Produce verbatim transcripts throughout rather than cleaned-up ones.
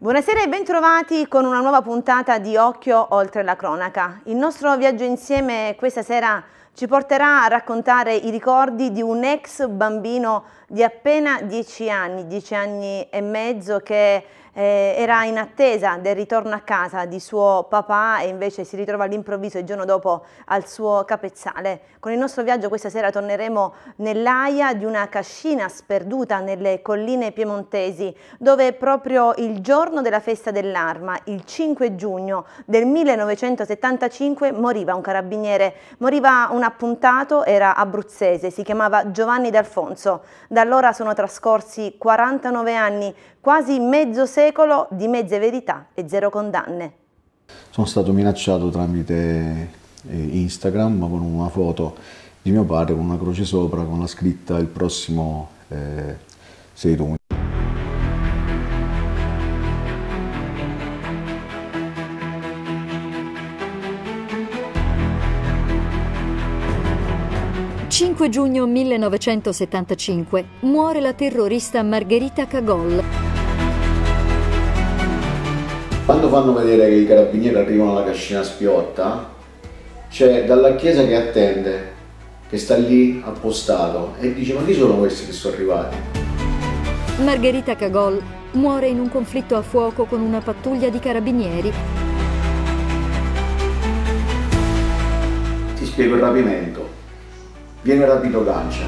Buonasera e bentrovati con una nuova puntata di Occhio oltre la cronaca. Il nostro viaggio insieme questa sera ci porterà a raccontare i ricordi di un ex bambino di appena dieci anni, dieci anni e mezzo, che eh, era in attesa del ritorno a casa di suo papà e invece si ritrova all'improvviso il giorno dopo al suo capezzale. Con il nostro viaggio questa sera torneremo nell'aia di una cascina sperduta nelle colline piemontesi, dove proprio il giorno della festa dell'Arma, il cinque giugno del millenovecentosettantacinque, moriva un carabiniere, moriva un appuntato, era abruzzese, si chiamava Giovanni D'Alfonso. Da allora sono trascorsi quarantanove anni, quasi mezzo secolo di mezze verità e zero condanne. Sono stato minacciato tramite Instagram con una foto di mio padre con una croce sopra con la scritta "il prossimo eh, sei tu". cinque giugno millenovecentosettantacinque muore la terrorista Margherita Cagol. Quando fanno vedere che i carabinieri arrivano alla cascina Spiotta, c'è dalla chiesa che attende, che sta lì appostato e dice: ma chi sono questi che sono arrivati? Margherita Cagol muore in un conflitto a fuoco con una pattuglia di carabinieri. Ti spiego il rapimento. Viene rapito Gancia.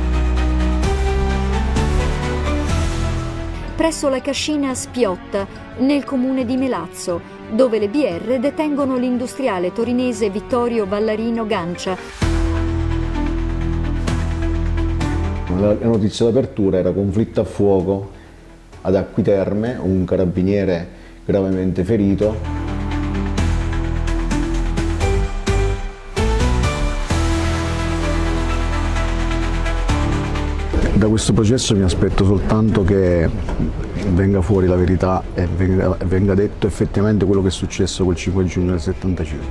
Presso la cascina Spiotta, nel comune di Melazzo, dove le B R detengono l'industriale torinese Vittorio Vallarino Gancia. La notizia d'apertura era conflitto a fuoco ad Acquiterme, un carabiniere gravemente ferito. Da questo processo mi aspetto soltanto che venga fuori la verità e venga, venga detto effettivamente quello che è successo quel cinque giugno del settantacinque.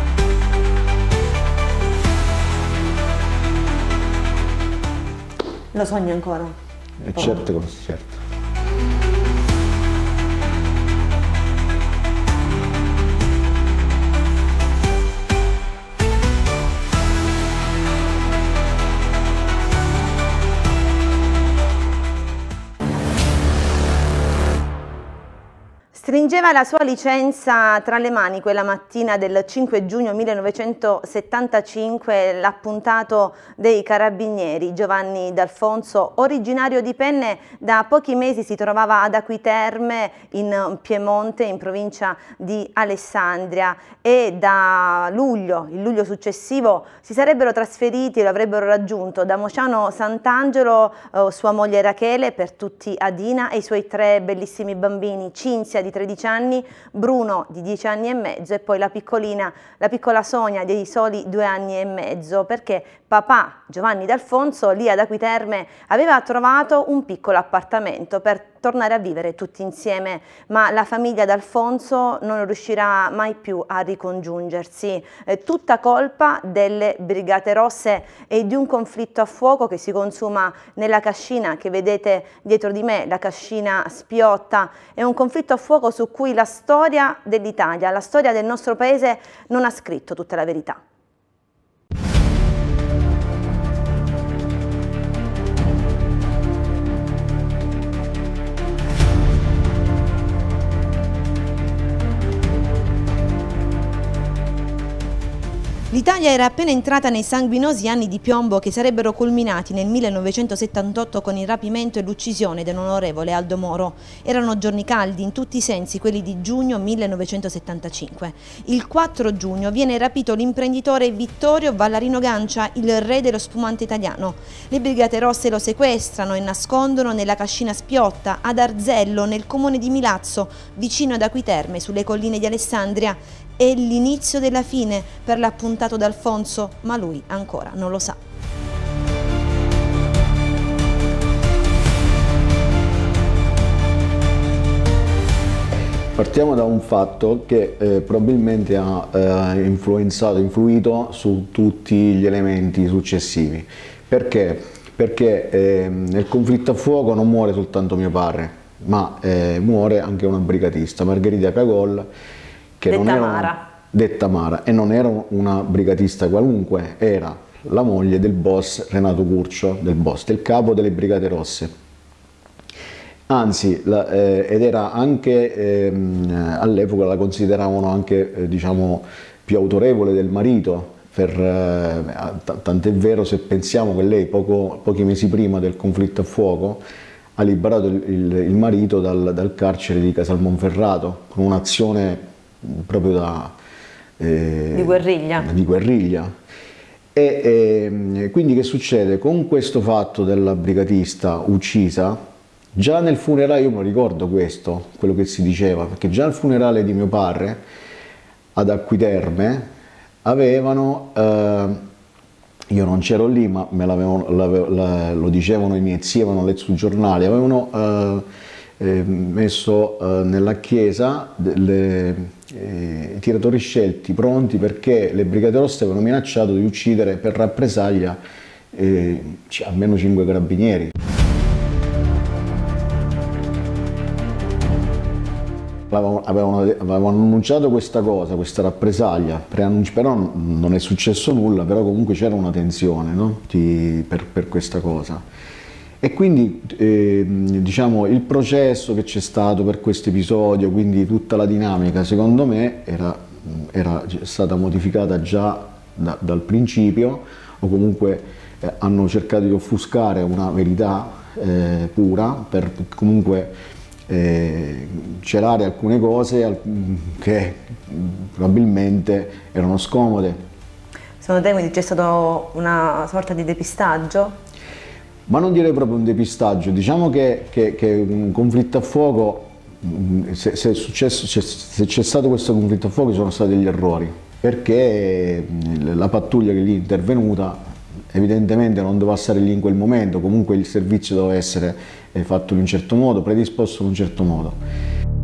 Lo sogno ancora? E certo, certo. Stringeva la sua licenza tra le mani quella mattina del cinque giugno millenovecentosettantacinque l'appuntato dei carabinieri Giovanni D'Alfonso, originario di Penne. Da pochi mesi si trovava ad Acquiterme in Piemonte, in provincia di Alessandria, e da luglio, il luglio successivo, si sarebbero trasferiti e lo avrebbero raggiunto da Mociano Sant'Angelo eh, sua moglie Rachele, per tutti Adina, e i suoi tre bellissimi bambini, Cinzia di tredici anni, Bruno di dieci anni e mezzo e poi la piccolina, la piccola Sonia dei soli due anni e mezzo, perché papà Giovanni D'Alfonso lì ad Acquiterme aveva trovato un piccolo appartamento per tornare a vivere tutti insieme, ma la famiglia D'Alfonso non riuscirà mai più a ricongiungersi, eh, tutta colpa delle Brigate Rosse e di un conflitto a fuoco che si consuma nella cascina che vedete dietro di me, la cascina Spiotta. È un conflitto a fuoco su cui la storia dell'Italia, la storia del nostro paese non ha scritto tutta la verità. L'Italia era appena entrata nei sanguinosi anni di piombo che sarebbero culminati nel millenovecentosettantotto con il rapimento e l'uccisione dell'onorevole Aldo Moro. Erano giorni caldi in tutti i sensi, quelli di giugno millenovecentosettantacinque. Il quattro giugno viene rapito l'imprenditore Vittorio Vallarino Gancia, il re dello spumante italiano. Le Brigate Rosse lo sequestrano e nascondono nella cascina Spiotta, ad Arzello, nel comune di Milazzo, vicino ad Acquiterme, sulle colline di Alessandria. È l'inizio della fine per l'appuntato D'Alfonso, ma lui ancora non lo sa. Partiamo da un fatto che eh, probabilmente ha eh, influenzato, influito su tutti gli elementi successivi. Perché? Perché eh, nel conflitto a fuoco non muore soltanto mio padre, ma eh, muore anche una brigatista, Margherita Cagol, che detta non era Mara. Una, detta Mara, e non era una brigatista qualunque, era la moglie del boss Renato Curcio, del boss, del capo delle Brigate Rosse. Anzi, la, eh, ed era anche, ehm, all'epoca la consideravano anche, eh, diciamo, più autorevole del marito, per, eh, tant'è vero se pensiamo che lei poco, pochi mesi prima del conflitto a fuoco ha liberato il, il, il marito dal, dal carcere di Casal Monferrato, con un'azione proprio da... Eh, di guerriglia. Di guerriglia. E, e quindi che succede? Con questo fatto della brigatista uccisa, già nel funerale, io mi ricordo questo, quello che si diceva, perché già al funerale di mio padre ad Acquiterme avevano, eh, io non c'ero lì, ma me l'avevano, lo dicevano i miei zii, avevano letto sul giornale, avevano eh, eh, messo eh, nella chiesa delle, eh, i tiratori scelti pronti, perché le Brigate Rosse avevano minacciato di uccidere per rappresaglia eh, almeno cinque carabinieri. Avevano, avevano annunciato questa cosa, questa rappresaglia, però non è successo nulla, però comunque c'era una tensione, no? Di, per, per questa cosa. E quindi eh, diciamo, il processo che c'è stato per questo episodio, quindi tutta la dinamica, secondo me era, era stata modificata già da, dal principio, o comunque eh, hanno cercato di offuscare una verità eh, pura per comunque Eh, celare alcune cose che probabilmente erano scomode. Secondo te quindi c'è stato una sorta di depistaggio? Ma non direi proprio un depistaggio, diciamo che, che, che un conflitto a fuoco, se, se, è successo, se c'è stato questo conflitto a fuoco sono stati degli errori, perché la pattuglia che lì è intervenuta evidentemente non doveva stare lì in quel momento, comunque il servizio doveva essere fatto in un certo modo, predisposto in un certo modo.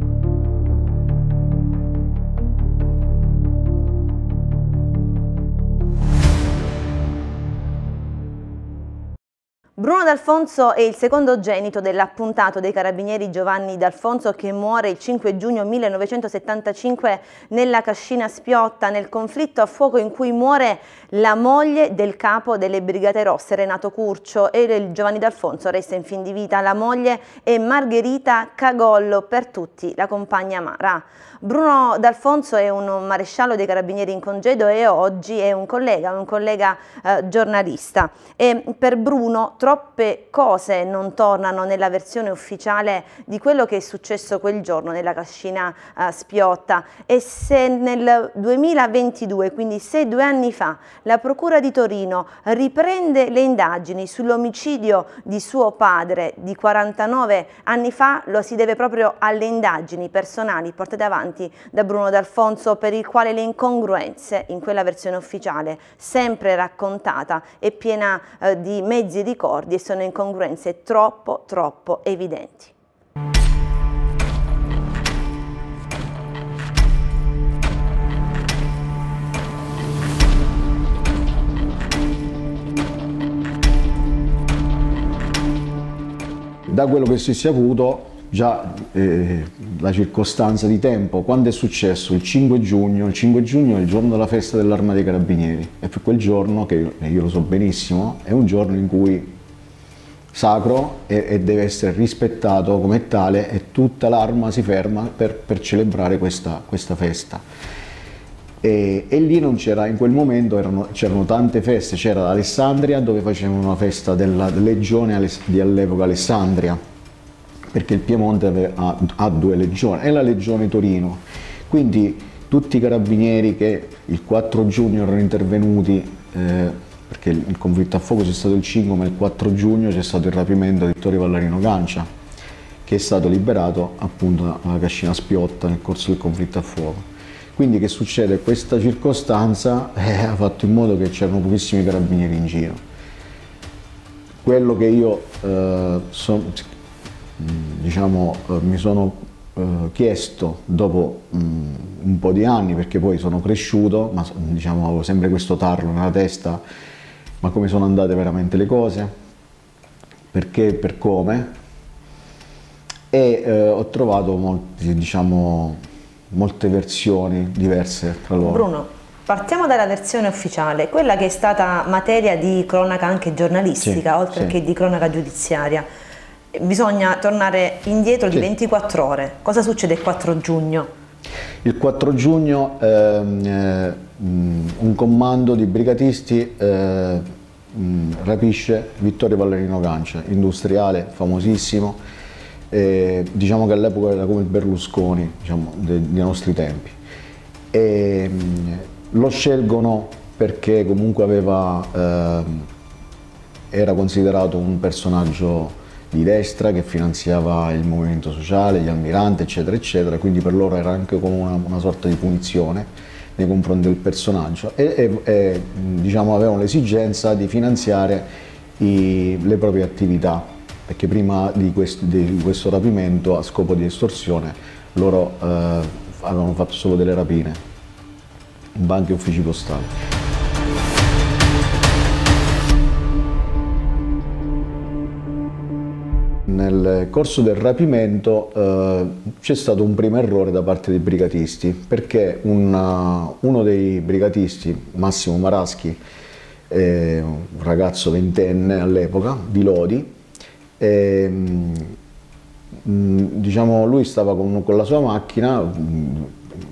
Bruno D'Alfonso è il secondogenito dell'appuntato dei carabinieri Giovanni D'Alfonso, che muore il cinque giugno millenovecentosettantacinque nella Cascina Spiotta, nel conflitto a fuoco in cui muore la moglie del capo delle Brigate Rosse, Renato Curcio, e il Giovanni D'Alfonso resta in fin di vita. La moglie è Margherita Cagollo, per tutti la compagna Mara. Bruno D'Alfonso è un maresciallo dei carabinieri in congedo e oggi è un collega, un collega eh, giornalista. E per Bruno troppe cose non tornano nella versione ufficiale di quello che è successo quel giorno nella Cascina eh, Spiotta, e se nel duemilaventidue, quindi sei due anni fa, la Procura di Torino riprende le indagini sull'omicidio di suo padre di quarantanove anni fa, lo si deve proprio alle indagini personali portate avanti da Bruno D'Alfonso, per il quale le incongruenze in quella versione ufficiale, sempre raccontata, è piena eh, di mezzi ricordi, e sono incongruenze troppo troppo evidenti. Da quello che si è saputo, già eh, la circostanza di tempo, quando è successo? Il cinque giugno, il cinque giugno è il giorno della festa dell'Arma dei Carabinieri, e per quel giorno, che io, io lo so benissimo, è un giorno in cui sacro e, e deve essere rispettato come tale, e tutta l'Arma si ferma per, per celebrare questa, questa festa. E, e lì non c'era, in quel momento c'erano tante feste, c'era Alessandria, dove facevano una festa della legione di all'epoca Alessandria, perché il Piemonte aveva, ha due legioni, e la legione Torino. Quindi tutti i carabinieri che il quattro giugno erano intervenuti, eh, perché il conflitto a fuoco c'è stato il cinque, ma il quattro giugno c'è stato il rapimento di Vittorio Vallarino Gancia, che è stato liberato appunto dalla Cascina Spiotta nel corso del conflitto a fuoco. Quindi che succede? Questa circostanza eh, ha fatto in modo che c'erano pochissimi carabinieri in giro. Quello che io eh, so, diciamo, eh, mi sono eh, chiesto dopo mh, un po' di anni, perché poi sono cresciuto, ma diciamo, avevo sempre questo tarlo nella testa, ma come sono andate veramente le cose, perché e per come. e eh, ho trovato molti, diciamo, molte versioni diverse tra loro. Bruno, partiamo dalla versione ufficiale, quella che è stata materia di cronaca anche giornalistica, sì, oltre sì. che di cronaca giudiziaria. Bisogna tornare indietro di sì. ventiquattro ore. Cosa succede il quattro giugno? Il quattro giugno ehm, eh, un comando di brigatisti eh, mh, rapisce Vittorio Vallarino Gancia, industriale famosissimo, eh, diciamo che all'epoca era come il Berlusconi, diciamo, de, dei nostri tempi. E, mh, lo scelgono perché comunque aveva, eh, era considerato un personaggio di destra che finanziava il movimento sociale, gli almiranti, eccetera, eccetera, quindi per loro era anche come una, una sorta di punizione nei confronti del personaggio e, e, e diciamo, avevano l'esigenza di finanziare i, le proprie attività, perché prima di, quest, di questo rapimento a scopo di estorsione loro eh, avevano fatto solo delle rapine in banche e uffici postali. Nel corso del rapimento eh, c'è stato un primo errore da parte dei brigatisti, perché un, uno dei brigatisti, Massimo Maraschi, eh, un ragazzo ventenne all'epoca, di Lodi, eh, mh, diciamo, lui stava con, con la sua macchina, mh,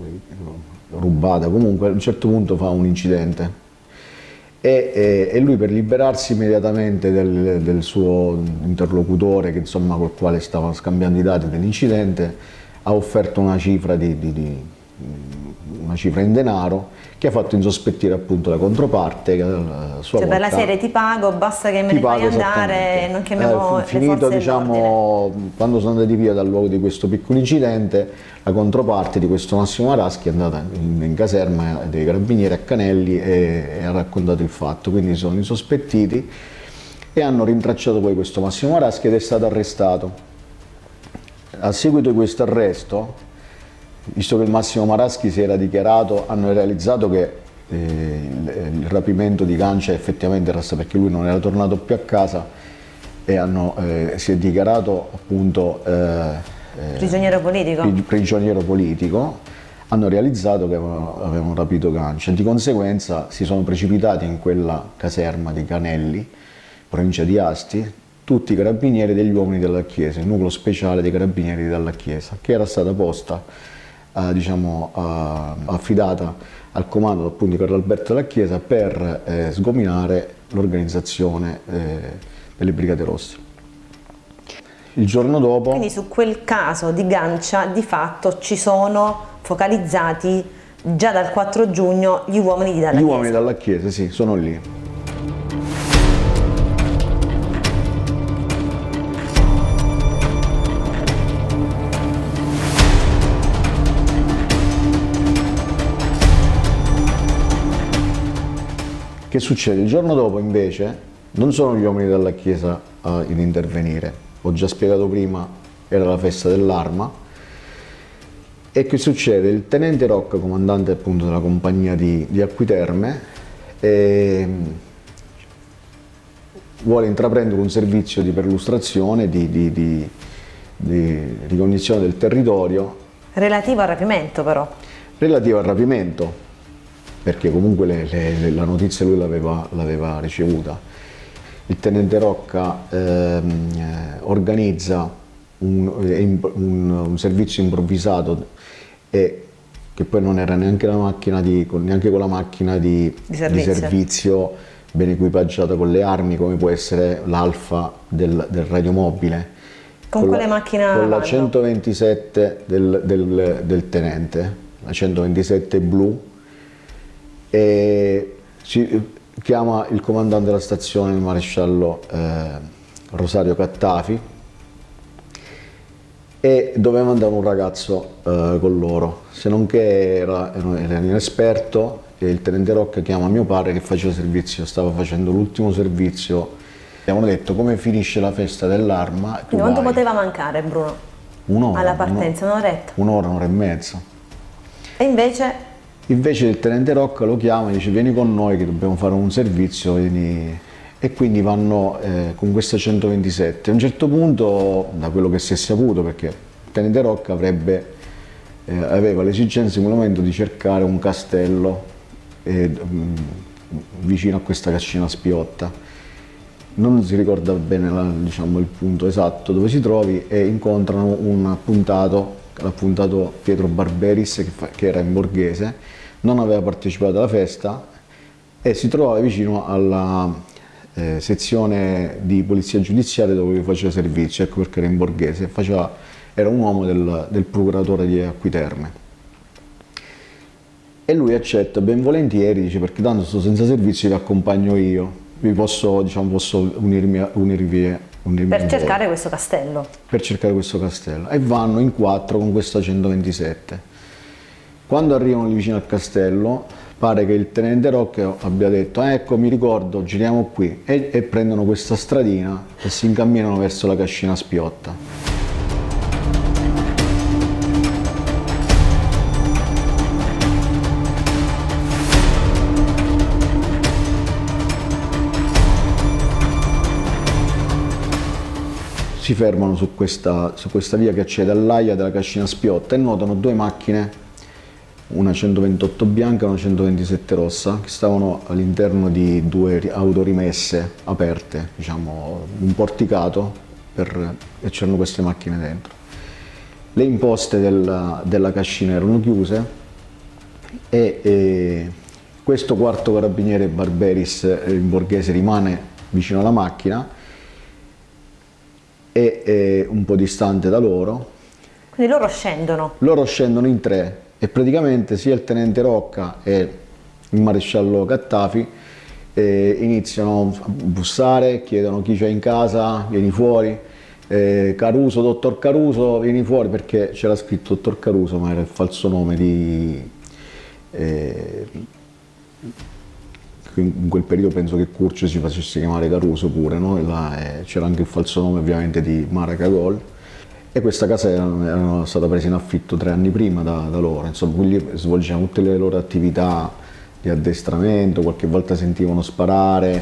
rubata comunque, a un certo punto fa un incidente. E, e, e lui, per liberarsi immediatamente del, del suo interlocutore, che, insomma, col quale stava scambiando i dati dell'incidente, ha offerto una cifra, di, di, di, una cifra in denaro, che ha fatto insospettire appunto la controparte, che a sua cioè, volta, per la serie ti pago, basta che me ne fai andare, non chiamiamo eh, le finito, forze diciamo, quando sono andati via dal luogo di questo piccolo incidente, la controparte di questo Massimo Maraschi è andata in, in caserma dei carabinieri a Canelli e, e ha raccontato il fatto, quindi sono insospettiti e hanno rintracciato poi questo Massimo Maraschi ed è stato arrestato. A seguito di questo arresto, visto che il Massimo Maraschi si era dichiarato, hanno realizzato che eh, il, il rapimento di Gancia effettivamente era stato perché lui non era tornato più a casa e hanno, eh, si è dichiarato appunto eh, prigioniero politico. prigioniero politico, hanno realizzato che avevano, avevano rapito Gancia, di conseguenza si sono precipitati in quella caserma di Canelli, provincia di Asti, tutti i carabinieri degli uomini della Chiesa, il nucleo speciale dei carabinieri della Chiesa, che era stata posta, eh, diciamo, eh, affidata al comando appunto di Carlo Alberto della Chiesa per eh, sgominare l'organizzazione eh, delle Brigate Rosse. Il giorno dopo... Quindi su quel caso di Gancia di fatto ci sono focalizzati già dal quattro giugno gli uomini dalla Chiesa. Gli uomini dalla Chiesa, sì, sono lì. Che succede? Il giorno dopo invece non sono gli uomini della Chiesa ad intervenire. Ho già spiegato prima, era la festa dell'Arma. E che succede? Il tenente Rocca, comandante appunto della compagnia di, di Acquiterme, eh, vuole intraprendere un servizio di perlustrazione, di, di, di, di ricognizione del territorio. Relativo al rapimento però. Relativo al rapimento, perché comunque le, le, la notizia lui l'aveva ricevuta. Il tenente Rocca ehm, organizza un, un, un servizio improvvisato e che poi non era neanche, la macchina di, neanche con la macchina di, di servizio, di servizio ben equipaggiata con le armi, come può essere l'Alfa del, del radiomobile. Con, con quale la, macchina Con vanno? La centoventisette del, del, del tenente, la centoventisette blu, e si chiama il comandante della stazione, il maresciallo eh, Rosario Cattafi, e doveva mandare un ragazzo eh, con loro, se non che era, era inesperto, e il tenente Rocca chiama mio padre che faceva servizio, stava facendo l'ultimo servizio. Abbiamo detto: come finisce la festa dell'Arma? Quanto poteva mancare, Bruno? Un'ora. Alla partenza, un'oretta? Un'ora, un'ora e mezza. E invece? Invece il tenente Rocca lo chiama e dice: vieni con noi che dobbiamo fare un servizio, vieni... e quindi vanno eh, con questa centoventisette. A un certo punto, da quello che si è saputo, perché il tenente Rocca avrebbe, eh, aveva l'esigenza in quel momento di cercare un castello eh, mh, vicino a questa cascina Spiotta. Non si ricorda bene la, diciamo, il punto esatto dove si trovi, e incontrano un appuntato, l'appuntato Pietro Barberis, che, fa, che era in borghese, non aveva partecipato alla festa e si trovava vicino alla eh, sezione di polizia giudiziaria dove faceva servizio, ecco perché era in borghese, faceva, era un uomo del, del procuratore di Acquiterme. E lui accetta ben volentieri, dice, perché tanto sto senza servizio, vi accompagno io, vi posso, diciamo, posso unirmi, unirvi, unirmi per cercare questo castello. Per cercare questo castello. E vanno in quattro con questa centoventisette. Quando arrivano lì vicino al castello, pare che il tenente Rocca abbia detto ah, ecco, mi ricordo, giriamo qui, e, e prendono questa stradina e si incamminano verso la cascina Spiotta. Si fermano su questa, su questa via che accede all'aia della cascina Spiotta e notano due macchine, una centoventotto bianca e una centoventisette rossa, che stavano all'interno di due auto rimesse aperte, diciamo un porticato, per, e c'erano queste macchine dentro. Le imposte della, della cascina erano chiuse e, e questo quarto carabiniere Barberis in borghese rimane vicino alla macchina e, e un po' distante da loro. Quindi loro scendono? Loro scendono in tre. E praticamente sia il tenente Rocca e il maresciallo Cattafi eh, iniziano a bussare, chiedono chi c'è in casa, vieni fuori, eh, Caruso, dottor Caruso, vieni fuori, perché c'era scritto dottor Caruso ma era il falso nome di... Eh, in quel periodo penso che Curcio si facesse chiamare Caruso pure, no? Eh, c'era anche il falso nome ovviamente di Mara Cagol. E questa casa era, era stata presa in affitto tre anni prima da, da loro, insomma, quindi svolgevano tutte le loro attività di addestramento, qualche volta sentivano sparare.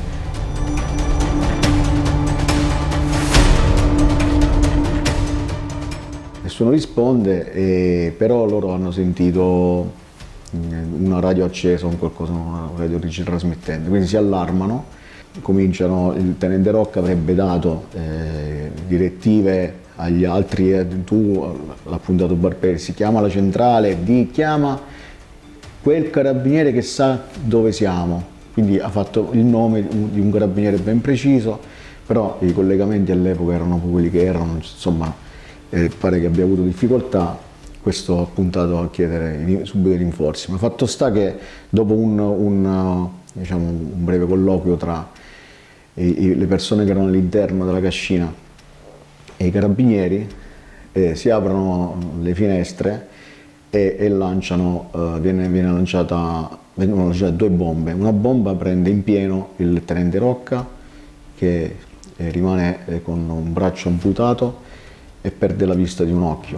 Nessuno risponde, e, però loro hanno sentito una radio accesa, un qualcosa, una radio trasmettente, quindi si allarmano, cominciano, il tenente Rocca avrebbe dato eh, direttive agli altri, eh, tu, l'appuntato Barberis, si chiama la centrale, di, chiama quel carabiniere che sa dove siamo, quindi ha fatto il nome di un carabiniere ben preciso, però i collegamenti all'epoca erano quelli che erano, insomma eh, pare che abbia avuto difficoltà, questo ha puntato a chiedere subito i rinforzi, ma fatto sta che dopo un, un, diciamo, un breve colloquio tra i, i, le persone che erano all'interno della cascina e i carabinieri, eh, si aprono le finestre e, e lanciano, eh, viene, viene lanciata, vengono lanciate due bombe. Una bomba prende in pieno il tenente Rocca, che eh, rimane eh, con un braccio amputato e perde la vista di un occhio.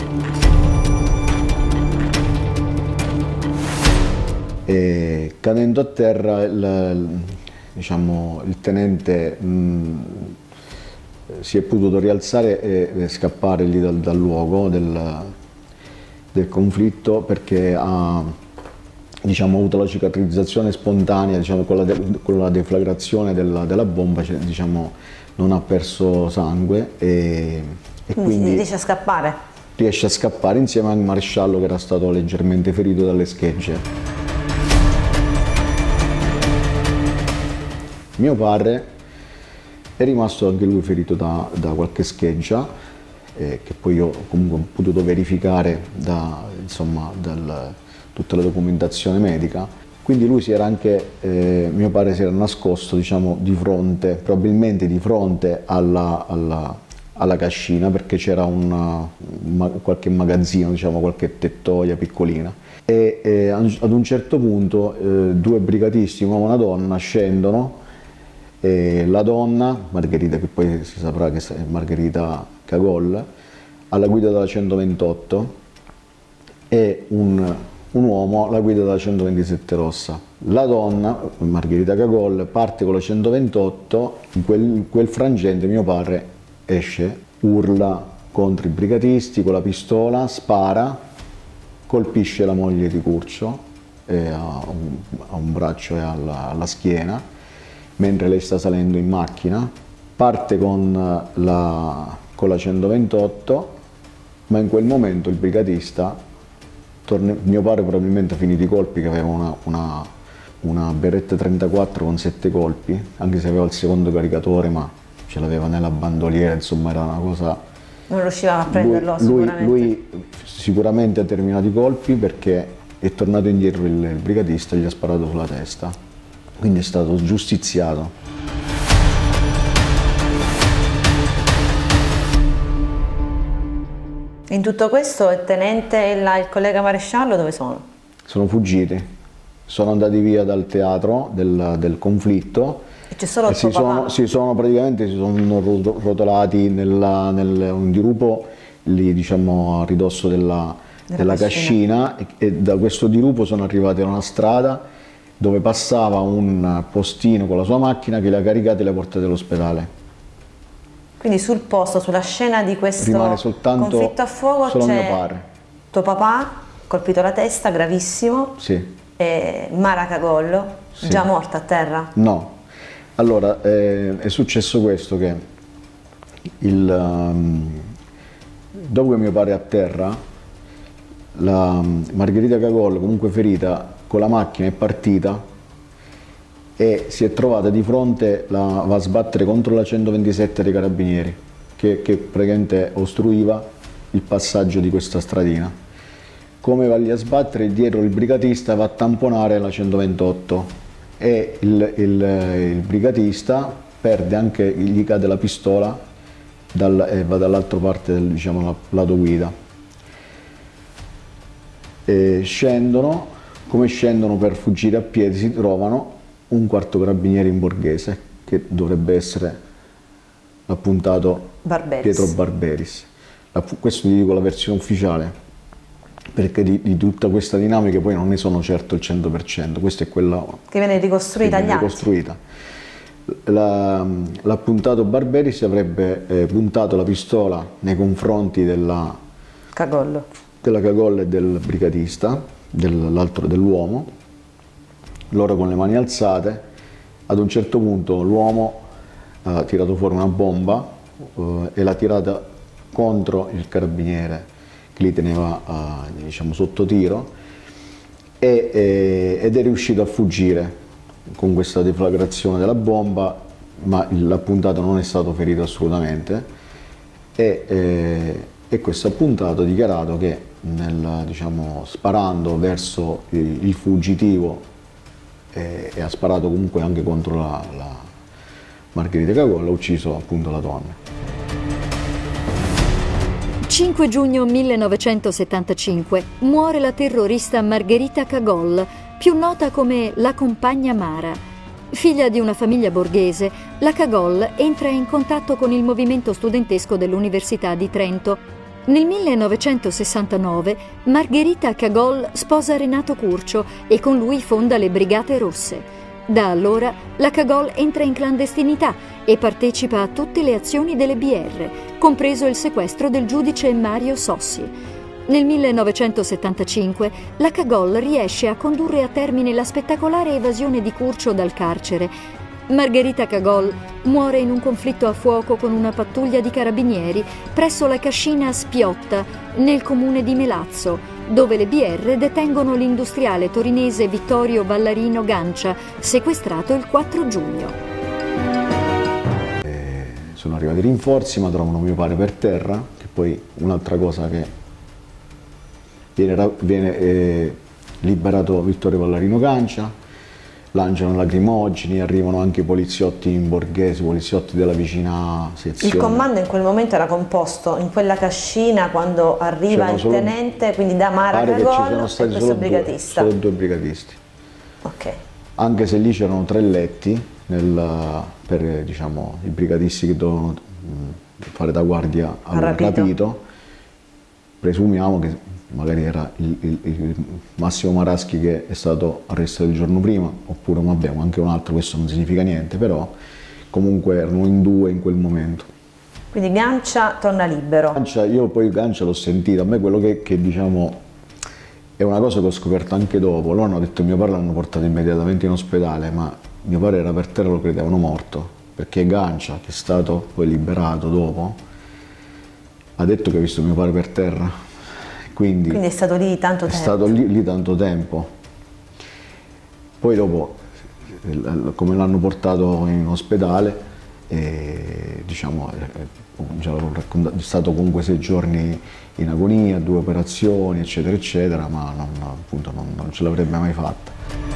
E, cadendo a terra, il, il, diciamo, il tenente mh, si è potuto rialzare e, e scappare lì dal, dal luogo del, del conflitto, perché ha, diciamo, avuto la cicatrizzazione spontanea, diciamo, con, la de, con la deflagrazione della, della bomba, cioè, diciamo, non ha perso sangue e, e quindi, quindi riesce a scappare? Riesce a scappare insieme al maresciallo che era stato leggermente ferito dalle schegge. Mio padre è rimasto anche lui ferito da, da qualche scheggia, eh, che poi io comunque ho potuto verificare da, insomma, dal, tutta la documentazione medica. Quindi lui si era anche, eh, mio padre si era nascosto, diciamo, di fronte, probabilmente di fronte alla, alla, alla cascina, perché c'era qualche magazzino, diciamo, qualche tettoia piccolina. E eh, ad un certo punto eh, due brigatisti, un uomo e una donna, scendono. E la donna, Margherita, che poi si saprà che è Margherita Cagol, alla guida della centoventotto, e un un uomo la guida della centoventisette rossa. La donna, Margherita Cagol, parte con la centoventotto, in quel, in quel frangente mio padre esce, urla contro i brigatisti con la pistola, spara, colpisce la moglie di Curcio e a, un, a un braccio e alla, alla schiena, mentre lei sta salendo in macchina, parte con la, con la centoventotto, ma in quel momento il brigatista, torna, mio padre probabilmente ha finito i colpi, che aveva una, una, una Beretta trentaquattro con sette colpi, anche se aveva il secondo caricatore, ma ce l'aveva nella bandoliera, insomma era una cosa... Non riusciva a prenderlo lui, sicuramente. Lui, lui sicuramente ha terminato i colpi perché è tornato indietro il, il brigatista e gli ha sparato sulla testa, quindi è stato giustiziato. In tutto questo il tenente e la, il collega maresciallo dove sono? Sono fuggiti, sono andati via dal teatro del, del conflitto. E c'è solo il si tuo papà? sono, si sono praticamente si sono rotolati nella, nel un dirupo lì, diciamo, a ridosso della, della, della cascina, cascina e, e da questo dirupo sono arrivati a una strada dove passava un postino con la sua macchina che li ha caricati e li ha portati all'ospedale. Quindi sul posto, sulla scena di questo conflitto a fuoco c'è tuo papà colpito la testa, gravissimo, sì. E Mara Cagol, sì. Già morta a terra? No. Allora, eh, è successo questo, che il, um, dopo che mio padre è a terra, la um, Margherita Cagol, comunque ferita, con la macchina è partita e si è trovata di fronte, la, va a sbattere contro la centoventisette dei carabinieri, che, che praticamente ostruiva il passaggio di questa stradina. Come va lì a sbattere, dietro il brigatista va a tamponare la centoventotto. E il, il, il brigatista perde anche, gli cade la pistola dal, e va dall'altra parte del, diciamo, lato guida. E scendono, come scendono per fuggire a piedi, si trovano un quarto carabiniere in Borghese, che dovrebbe essere l'appuntato Pietro Barberis. La, questo vi dico la versione ufficiale, perché di, di tutta questa dinamica poi non ne sono certo il cento per cento, questa è quella che viene ricostruita agli altri. L'appuntato Barberis avrebbe eh, puntato la pistola nei confronti della Cagol, della Cagol e del brigatista, dell'altro dell'uomo, loro con le mani alzate. Ad un certo punto l'uomo ha tirato fuori una bomba eh, e l'ha tirata contro il carabiniere che li teneva eh, diciamo, sotto tiro e, e, ed è riuscito a fuggire con questa deflagrazione della bomba, ma l'appuntato non è stato ferito assolutamente e, e, e questo appuntato ha dichiarato che nel, diciamo, sparando verso il, il fuggitivo e, e ha sparato comunque anche contro la, la Margherita Cagol, ha ucciso appunto la donna. cinque giugno millenovecentosettantacinque muore la terrorista Margherita Cagol, più nota come la compagna Mara. Figlia di una famiglia borghese, la Cagol entra in contatto con il movimento studentesco dell'Università di Trento. Nel millenovecentosessantanove Margherita Cagol sposa Renato Curcio e con lui fonda le Brigate Rosse. Da allora la Cagol entra in clandestinità e partecipa a tutte le azioni delle B R, compreso il sequestro del giudice Mario Sossi. Nel millenovecentosettantacinque la Cagol riesce a condurre a termine la spettacolare evasione di Curcio dal carcere. Margherita Cagol muore in un conflitto a fuoco con una pattuglia di carabinieri presso la cascina Spiotta, nel comune di Melazzo, dove le B R detengono l'industriale torinese Vittorio Vallarino Gancia, sequestrato il quattro giugno. Eh, sono arrivati rinforzi, ma trovano mio padre per terra, che poi un'altra cosa che viene, viene eh, liberato Vittorio Vallarino Gancia, lanciano lacrimogeni, arrivano anche poliziotti in Borghese, poliziotti della vicina sezione. Il comando in quel momento era composto in quella cascina quando arriva il tenente, quindi da Mara Cagol ci sono stati e questo solo brigatista. Due, solo due brigatisti. Ok. Anche se lì c'erano tre letti nel, per diciamo, i brigatisti che dovevano fare da guardia al rapito. rapito, presumiamo che magari era il, il, il Massimo Maraschi che è stato arrestato il giorno prima, oppure vabbè, anche un altro, questo non significa niente, però comunque erano in due in quel momento. Quindi Gancia torna libero. Gancia, io poi Gancia l'ho sentito, a me quello che, che diciamo è una cosa che ho scoperto anche dopo, loro hanno detto che mio padre l'hanno portato immediatamente in ospedale, ma mio padre era per terra, lo credevano morto, perché Gancia, che è stato poi liberato dopo, ha detto che ha visto mio padre per terra, quindi, quindi è stato lì tanto tempo. È stato lì, lì tanto tempo. Poi dopo, come l'hanno portato in ospedale, e, diciamo, già l'avevo raccontato, è stato comunque sei giorni in agonia, due operazioni, eccetera, eccetera, ma non, appunto, non, non ce l'avrebbe mai fatta.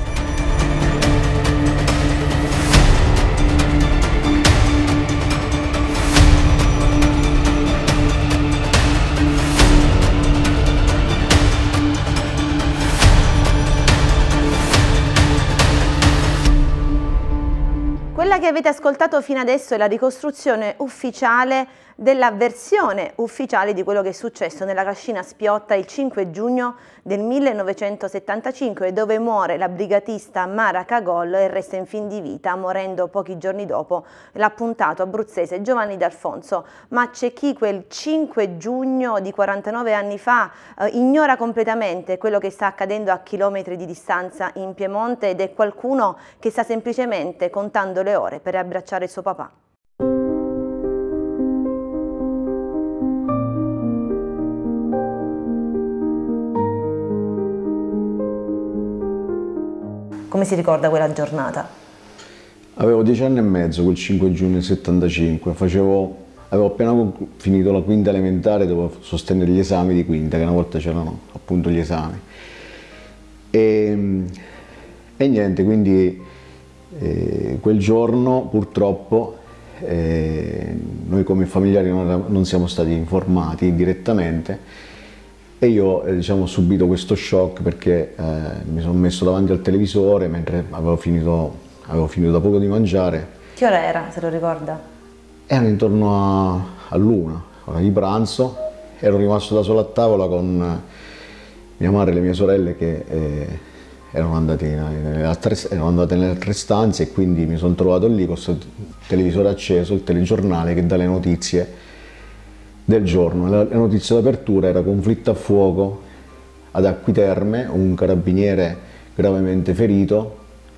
Quella che avete ascoltato fino adesso è la ricostruzione ufficiale della versione ufficiale di quello che è successo nella Cascina Spiotta il cinque giugno del millenovecentosettantacinque, dove muore la brigatista Mara Cagol e resta in fin di vita, morendo pochi giorni dopo l'appuntato abruzzese Giovanni D'Alfonso. Ma c'è chi quel cinque giugno di quarantanove anni fa eh, ignora completamente quello che sta accadendo a chilometri di distanza in Piemonte, ed è qualcuno che sta semplicemente contando le ore per abbracciare il suo papà. Come si ricorda quella giornata? Avevo dieci anni e mezzo quel cinque giugno del settantacinque, facevo, avevo appena finito la quinta elementare, dovevo sostenere gli esami di quinta, che una volta c'erano appunto gli esami. E, e niente, quindi eh, quel giorno purtroppo eh, noi come familiari non, non siamo stati informati direttamente. E io eh, diciamo, ho subito questo shock perché eh, mi sono messo davanti al televisore mentre avevo finito, avevo finito da poco di mangiare. Che ora era, se lo ricorda? Erano intorno a, all'una, ora di pranzo, ero rimasto da solo a tavola con mia madre e le mie sorelle che eh, erano, andate in, nelle altre, erano andate nelle altre stanze, e quindi mi sono trovato lì con questo televisore acceso, il telegiornale che dà le notizie del giorno. La notizia d'apertura era conflitto a fuoco ad Acquiterme, un carabiniere gravemente ferito,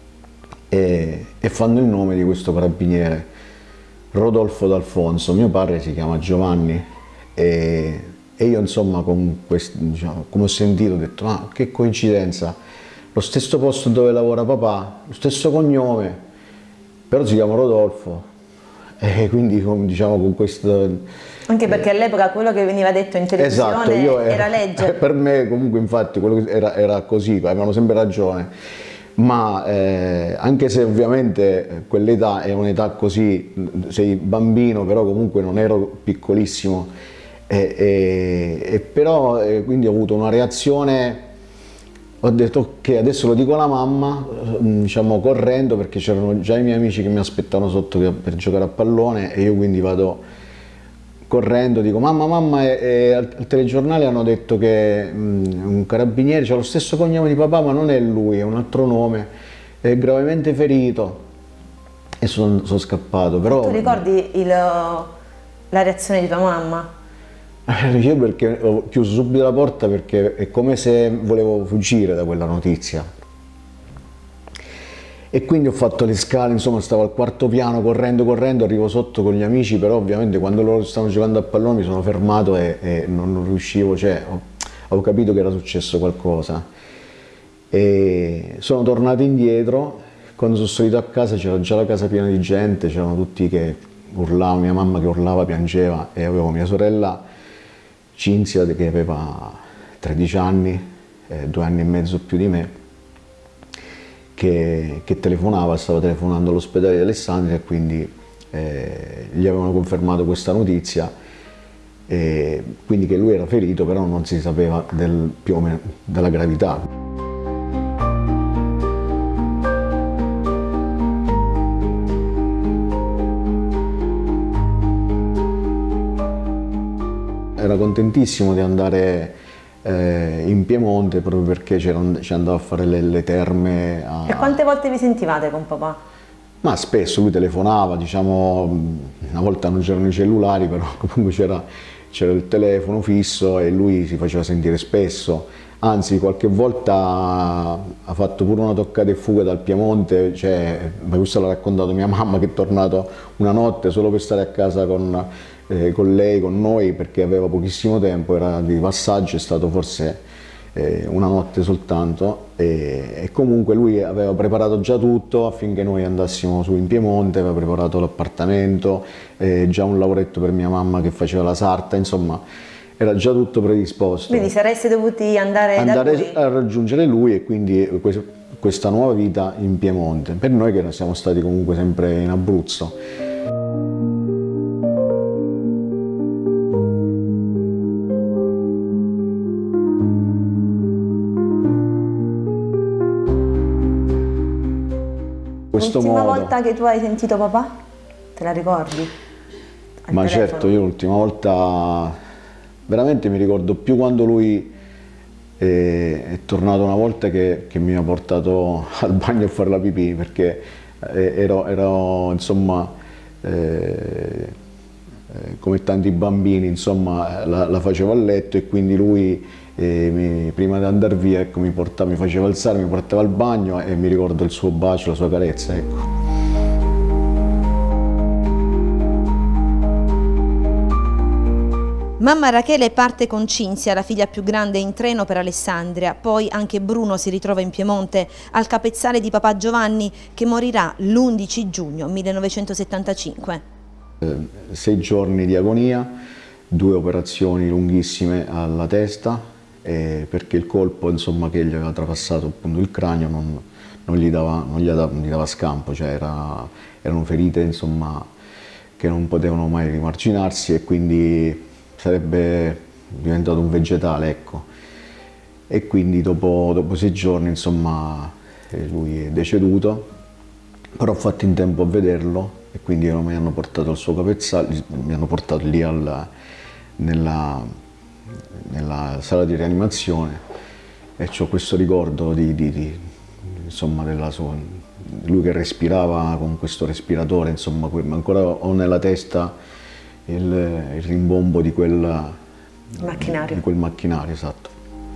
e, e fanno il nome di questo carabiniere, Rodolfo D'Alfonso. Mio padre si chiama Giovanni, e, e io insomma con questo, diciamo, come ho sentito, ho detto ma che coincidenza, lo stesso posto dove lavora papà, lo stesso cognome, però si chiama Rodolfo, e quindi diciamo con questo... Anche perché all'epoca quello che veniva detto in televisione, esatto, io era, era legge. Per me comunque infatti quello che era, era così, avevano sempre ragione, ma eh, anche se ovviamente quell'età è un'età così, sei bambino, però comunque non ero piccolissimo, e, e, e però eh, quindi ho avuto una reazione, ho detto ok, adesso lo dico alla mamma, diciamo correndo, perché c'erano già i miei amici che mi aspettavano sotto per giocare a pallone, e io quindi vado correndo, dico mamma mamma, e, e al, al telegiornale hanno detto che mh, un carabiniere c'ha lo stesso cognome di papà, ma non è lui, è un altro nome, è gravemente ferito, e sono, sono scappato. Però tu ricordi il, la reazione di tua mamma? Io perché ho chiuso subito la porta, perché è come se volevo fuggire da quella notizia. E quindi ho fatto le scale, insomma stavo al quarto piano correndo, correndo, arrivo sotto con gli amici, però ovviamente quando loro stavano giocando a pallone mi sono fermato e, e non, non riuscivo, cioè ho, ho capito che era successo qualcosa. E sono tornato indietro, quando sono salito a casa c'era già la casa piena di gente, c'erano tutti che urlavano, mia mamma che urlava, piangeva, e avevo mia sorella Cinzia che aveva tredici anni, eh, due anni e mezzo più di me, Che, che telefonava, stava telefonando all'ospedale di Alessandria, e quindi eh, gli avevano confermato questa notizia, e quindi che lui era ferito, però non si sapeva del, più o meno della gravità. Era contentissimo di andare eh, in Piemonte proprio perché ci andavo a fare le, le terme. A... E quante volte vi sentivate con papà? Ma spesso lui telefonava, diciamo, una volta non c'erano i cellulari, però comunque c'era il telefono fisso e lui si faceva sentire spesso. Anzi, qualche volta ha fatto pure una toccata e fuga dal Piemonte, cioè, questo l'ha raccontato mia mamma, che è tornato una notte solo per stare a casa con, eh, con lei, con noi, perché aveva pochissimo tempo, era di passaggio, è stato forse eh, una notte soltanto, e, e comunque lui aveva preparato già tutto affinché noi andassimo su in Piemonte, aveva preparato l'appartamento, eh, già un lavoretto per mia mamma che faceva la sarta, insomma era già tutto predisposto. Quindi sareste dovuti andare, andare da lui? a raggiungere lui, e quindi questa nuova vita in Piemonte, per noi che siamo stati comunque sempre in Abruzzo. L'ultima volta che tu hai sentito papà? Te la ricordi? Al Ma telefono? certo, io l'ultima volta veramente mi ricordo più quando lui è, è tornato una volta che, che mi ha portato al bagno a fare la pipì, perché ero, ero insomma, eh, come tanti bambini, insomma, la, la facevo a letto, e quindi lui eh, mi, prima di andare via, ecco, mi, portava, mi faceva alzare, mi portava al bagno, e mi ricordo il suo bacio, la sua carezza, ecco. Mamma Rachele parte con Cinzia, la figlia più grande, in treno per Alessandria. Poi anche Bruno si ritrova in Piemonte, al capezzale di papà Giovanni, che morirà l'undici giugno millenovecentosettantacinque. Eh, sei giorni di agonia, due operazioni lunghissime alla testa, eh, perché il colpo, insomma, che gli aveva trapassato appunto il cranio non, non, gli, dava, non, gli, dava, non gli dava scampo, cioè era, erano ferite, insomma, che non potevano mai rimarginarsi, e quindi sarebbe diventato un vegetale, ecco. E quindi dopo, dopo sei giorni, insomma, lui è deceduto, però ho fatto in tempo a vederlo, e quindi mi hanno portato al suo capezzale, mi hanno portato lì al, nella, nella sala di rianimazione, e ho questo ricordo di, di, di, insomma, della sua, lui che respirava con questo respiratore, insomma, ancora ho nella testa Il, il rimbombo di quel macchinario. Di quel macchinario, esatto.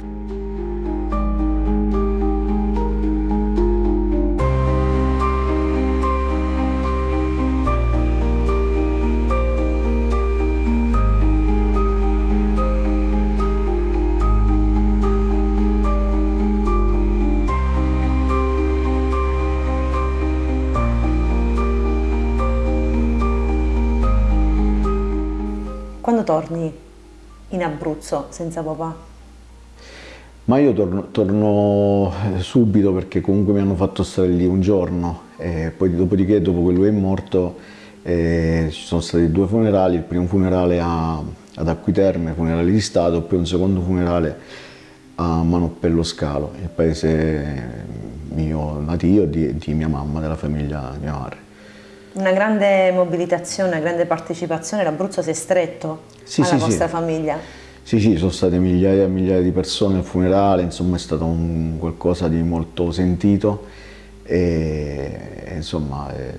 Quando torni in Abruzzo senza papà? Ma io torno, torno subito, perché comunque mi hanno fatto stare lì un giorno, e poi dopodiché, dopo che lui è morto, eh, ci sono stati due funerali, il primo funerale a, ad Acquiterme, funerale di Stato, e poi un secondo funerale a Manoppello Scalo, il paese mio natio, di, di mia mamma, della famiglia di mia madre. Una grande mobilitazione, una grande partecipazione, l'Abruzzo si è stretto sì, alla sì, vostra sì. famiglia. Sì, sì, sono state migliaia e migliaia di persone al funerale, insomma è stato un qualcosa di molto sentito, e, e insomma, eh,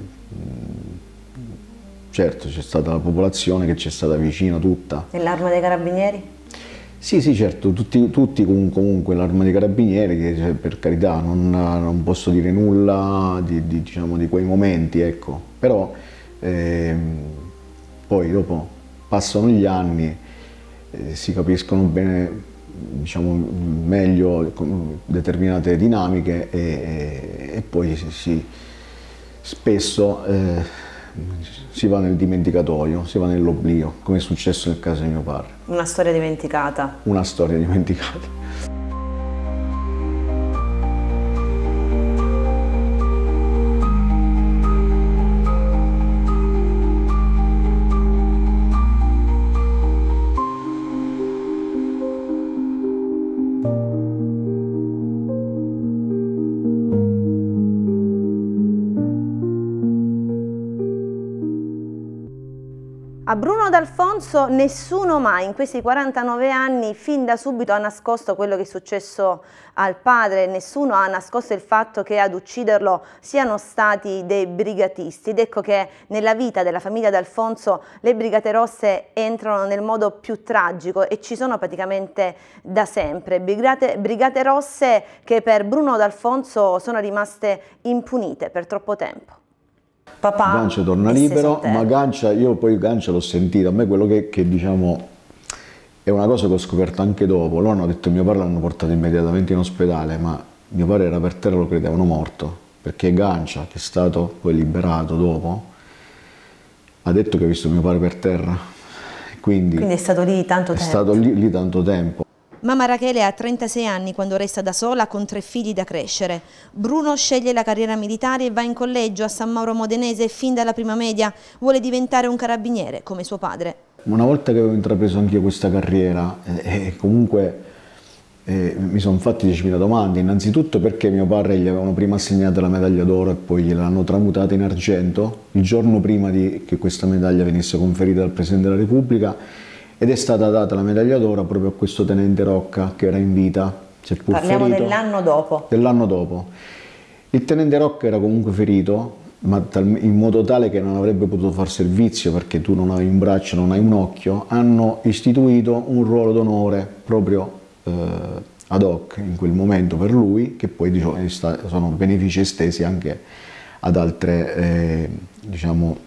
certo c'è stata la popolazione che c'è stata vicino tutta. E l'Arma dei Carabinieri? Sì, sì, certo, tutti, tutti comunque l'Arma dei Carabinieri, che, cioè, per carità non, non posso dire nulla di, di, diciamo, di quei momenti, ecco, però ehm, poi dopo passano gli anni, eh, si capiscono bene, diciamo, meglio determinate dinamiche, e, e, e poi si, si, spesso eh, si va nel dimenticatoio, si va nell'oblio, come è successo nel caso di mio padre. Una storia dimenticata. Una storia dimenticata. A Bruno D'Alfonso nessuno mai in questi quarantanove anni fin da subito ha nascosto quello che è successo al padre, nessuno ha nascosto il fatto che ad ucciderlo siano stati dei brigatisti ed ecco che nella vita della famiglia D'Alfonso le Brigate Rosse entrano nel modo più tragico e ci sono praticamente da sempre. Brigate, Brigate Rosse che per Bruno D'Alfonso sono rimaste impunite per troppo tempo. Papà Gancia torna libero, ma Gancia, io poi Gancia l'ho sentito, a me quello che, che diciamo è una cosa che ho scoperto anche dopo, loro hanno detto che mio padre l'hanno portato immediatamente in ospedale, ma mio padre era per terra, lo credevano morto, perché Gancia, che è stato poi liberato dopo, ha detto che ha visto mio padre per terra, quindi, quindi è stato lì tanto è tempo. È stato lì, lì tanto tempo. Mamma Rachele ha trentasei anni quando resta da sola con tre figli da crescere. Bruno sceglie la carriera militare e va in collegio a San Mauro Modenese e fin dalla prima media vuole diventare un carabiniere come suo padre. Una volta che avevo intrapreso anch'io questa carriera, eh, comunque eh, mi sono fatti diecimila domande, innanzitutto perché mio padre gli avevano prima assegnato la medaglia d'oro e poi gliel'hanno tramutata in argento, il giorno prima di che questa medaglia venisse conferita dal Presidente della Repubblica, ed è stata data la medaglia d'oro proprio a questo tenente Rocca che era in vita, seppur Parliamo ferito. dell'anno dopo. Dell'anno dopo. Il tenente Rocca era comunque ferito, ma in modo tale che non avrebbe potuto far servizio perché tu non hai un braccio, non hai un occhio. Hanno istituito un ruolo d'onore proprio eh, ad hoc in quel momento per lui, che poi diciamo, sono benefici estesi anche ad altre, eh, diciamo,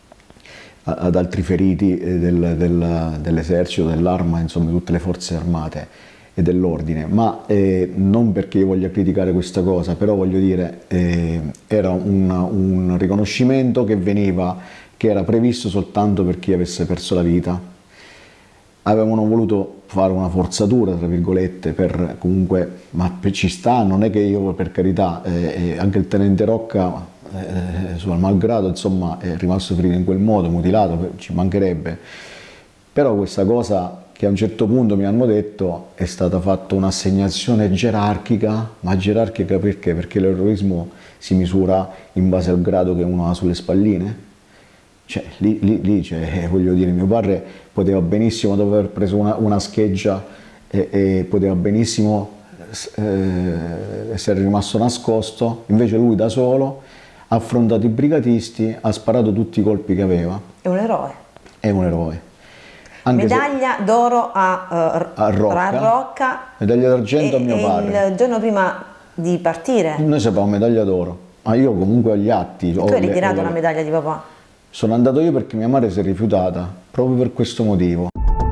ad altri feriti del, del, dell'esercito, dell'arma, insomma tutte le forze armate e dell'ordine, ma eh, non perché io voglia criticare questa cosa, però voglio dire eh, era un, un riconoscimento che veniva, che era previsto soltanto per chi avesse perso la vita. Avevano voluto fare una forzatura, tra virgolette, per comunque, ma ci sta, non è che io per carità, eh, anche il tenente Rocca Eh, suo malgrado insomma è rimasto ferito in quel modo, mutilato, ci mancherebbe, però questa cosa che a un certo punto mi hanno detto è stata fatta un'assegnazione gerarchica, ma gerarchica perché? Perché l'eroismo si misura in base al grado che uno ha sulle spalline, cioè lì, lì, lì cioè, voglio dire, mio padre poteva benissimo dopo aver preso una, una scheggia e, e poteva benissimo eh, essere rimasto nascosto, invece lui da solo ha affrontato i brigatisti, ha sparato tutti i colpi che aveva. È un eroe. È un eroe. Anche medaglia d'oro a, uh, a Rocca, a Rocca, medaglia d'argento a mio padre. Il giorno prima di partire? Noi sapevamo medaglia d'oro, ma io comunque ho gli atti. Tu hai ritirato la medaglia di papà? Sono andato io perché mia madre si è rifiutata, proprio per questo motivo.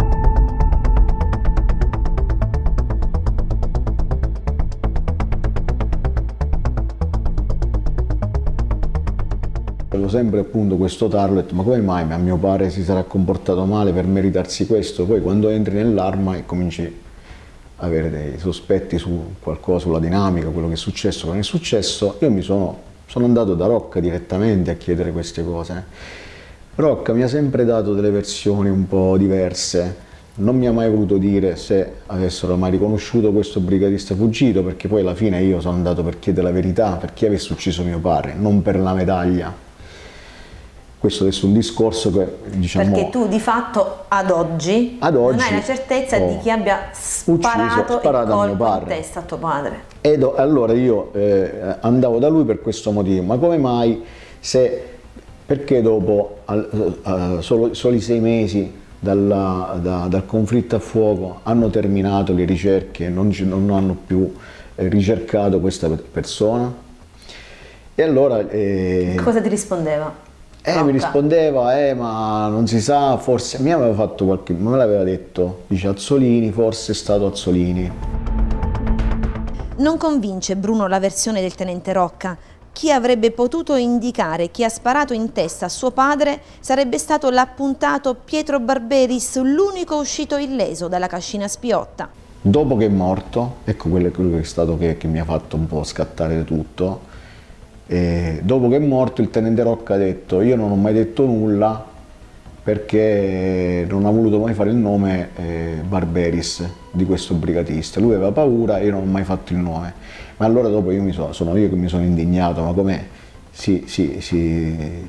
Avevo sempre appunto questo tarlo, ho detto ma come mai a mio padre si sarà comportato male per meritarsi questo? Poi quando entri nell'arma e cominci a avere dei sospetti su qualcosa, sulla dinamica, quello che è successo, che non è successo, io mi sono, sono andato da Rocca direttamente a chiedere queste cose. Rocca mi ha sempre dato delle versioni un po' diverse, non mi ha mai voluto dire se avessero mai riconosciuto questo brigatista fuggito, perché poi alla fine io sono andato per chiedere la verità, per chi avesse ucciso mio padre, non per la medaglia. Questo adesso è un discorso che diciamo... Perché tu di fatto ad oggi, ad oggi non hai la certezza oh, di chi abbia sparato, ucciso, sparato il a mio colpo padre. in testa a tuo padre. E do, allora io eh, andavo da lui per questo motivo, ma come mai se... Perché dopo al, uh, solo, soli sei mesi dalla, da, dal conflitto a fuoco hanno terminato le ricerche, non, non hanno più eh, ricercato questa persona? E allora... Eh, cosa ti rispondeva? Eh, mi rispondeva, eh, ma non si sa, forse, mi aveva fatto qualche, me l'aveva detto, dice Azzolini, forse è stato Azzolini. Non convince Bruno la versione del tenente Rocca. Chi avrebbe potuto indicare chi ha sparato in testa a suo padre sarebbe stato l'appuntato Pietro Barberis, l'unico uscito illeso dalla cascina Spiotta. Dopo che è morto, ecco quello che è stato che, che mi ha fatto un po' scattare tutto. E dopo che è morto il tenente Rocca ha detto io non ho mai detto nulla perché non ha voluto mai fare il nome eh, Barberis di questo brigatista, lui aveva paura e io non ho mai fatto il nome, ma allora dopo io mi so, sono io che mi sono indignato, ma com'è si, si, si,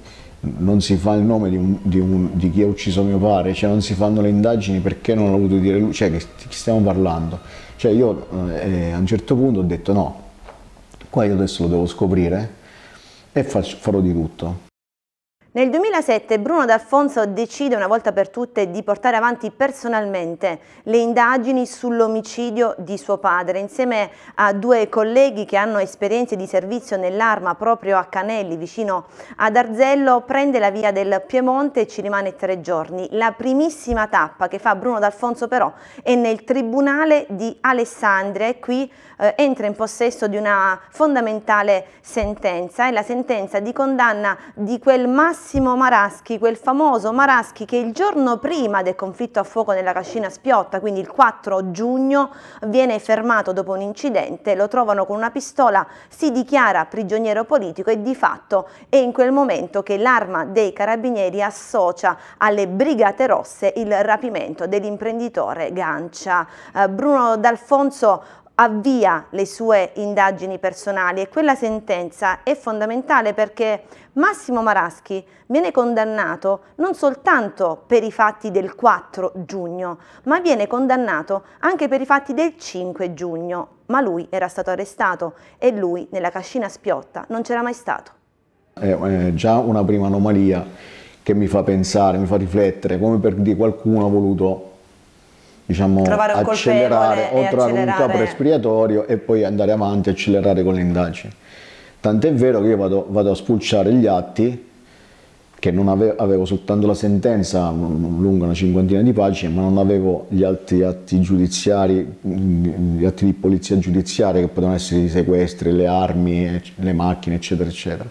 non si fa il nome di, un, di, un, di chi ha ucciso mio padre, cioè non si fanno le indagini perché non l'ha voluto dire lui, cioè che, che stiamo parlando? Cioè io eh, a un certo punto ho detto no, qua io adesso lo devo scoprire e faccio, farò di tutto. Nel duemilasette Bruno D'Alfonso decide una volta per tutte di portare avanti personalmente le indagini sull'omicidio di suo padre. Insieme a due colleghi che hanno esperienze di servizio nell'Arma proprio a Canelli, vicino ad Arzello, prende la via del Piemonte e ci rimane tre giorni. La primissima tappa che fa Bruno D'Alfonso però è nel Tribunale di Alessandria e qui eh, entra in possesso di una fondamentale sentenza, è la sentenza di condanna di quel massimo Massimo Maraschi, quel famoso Maraschi che il giorno prima del conflitto a fuoco nella Cascina Spiotta, quindi il quattro giugno, viene fermato dopo un incidente, lo trovano con una pistola, si dichiara prigioniero politico e di fatto è in quel momento che l'Arma dei Carabinieri associa alle Brigate Rosse il rapimento dell'imprenditore Gancia. Eh, Bruno D'Alfonso avvia le sue indagini personali e quella sentenza è fondamentale perché Massimo Maraschi viene condannato non soltanto per i fatti del quattro giugno, ma viene condannato anche per i fatti del cinque giugno, ma lui era stato arrestato e lui nella Cascina Spiotta non c'era mai stato. È già una prima anomalia che mi fa pensare, mi fa riflettere, come per dire qualcuno ha voluto, diciamo, accelerare o trovare un capo espiatorio e poi andare avanti e accelerare con le indagini. Tant'è vero che io vado, vado a spulciare gli atti, che non avevo, avevo soltanto la sentenza lunga una cinquantina di pagine, ma non avevo gli altri atti giudiziari, gli atti di polizia giudiziaria che potevano essere i sequestri, le armi, le macchine, eccetera, eccetera.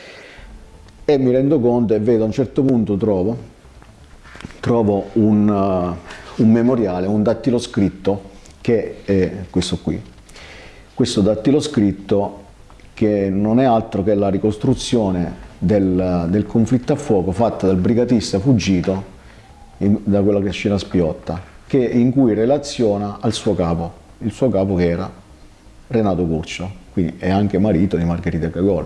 E mi rendo conto e vedo a un certo punto trovo, trovo un... Uh, un memoriale, un dattilo scritto che è questo qui. Questo dattilo scritto che non è altro che la ricostruzione del, del conflitto a fuoco fatta dal brigatista fuggito in, da quella Cascina Spiotta, che, in cui relaziona al suo capo, il suo capo che era Renato Curcio, quindi è anche marito di Margherita Cagol.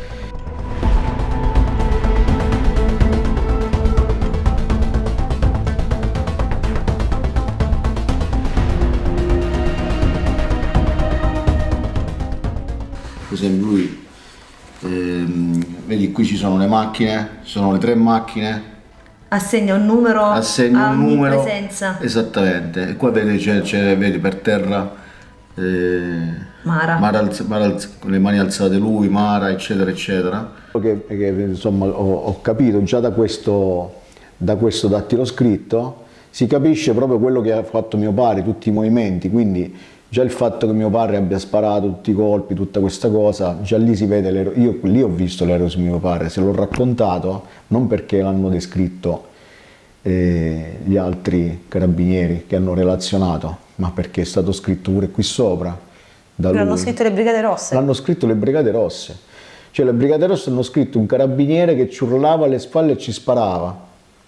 Per esempio lui, ehm, vedi qui ci sono le macchine, ci sono le tre macchine. Assegna un numero assegna a un numero, presenza. Esattamente, e qua vedi, c'è, vedi per terra eh, Mara, Mara, Mara con le mani alzate lui, Mara, eccetera, eccetera. Che, che insomma ho, ho capito già da questo, da questo dattilo scritto, si capisce proprio quello che ha fatto mio padre, tutti i movimenti, quindi già il fatto che mio padre abbia sparato tutti i colpi, tutta questa cosa, già lì si vede, io lì ho visto l'eroe di mio padre, se l'ho raccontato non perché l'hanno descritto eh, gli altri carabinieri che hanno relazionato, ma perché è stato scritto pure qui sopra. L'hanno scritto le Brigate Rosse? L'hanno scritto le Brigate Rosse, cioè le Brigate Rosse hanno scritto un carabiniere che ci urlava alle spalle e ci sparava.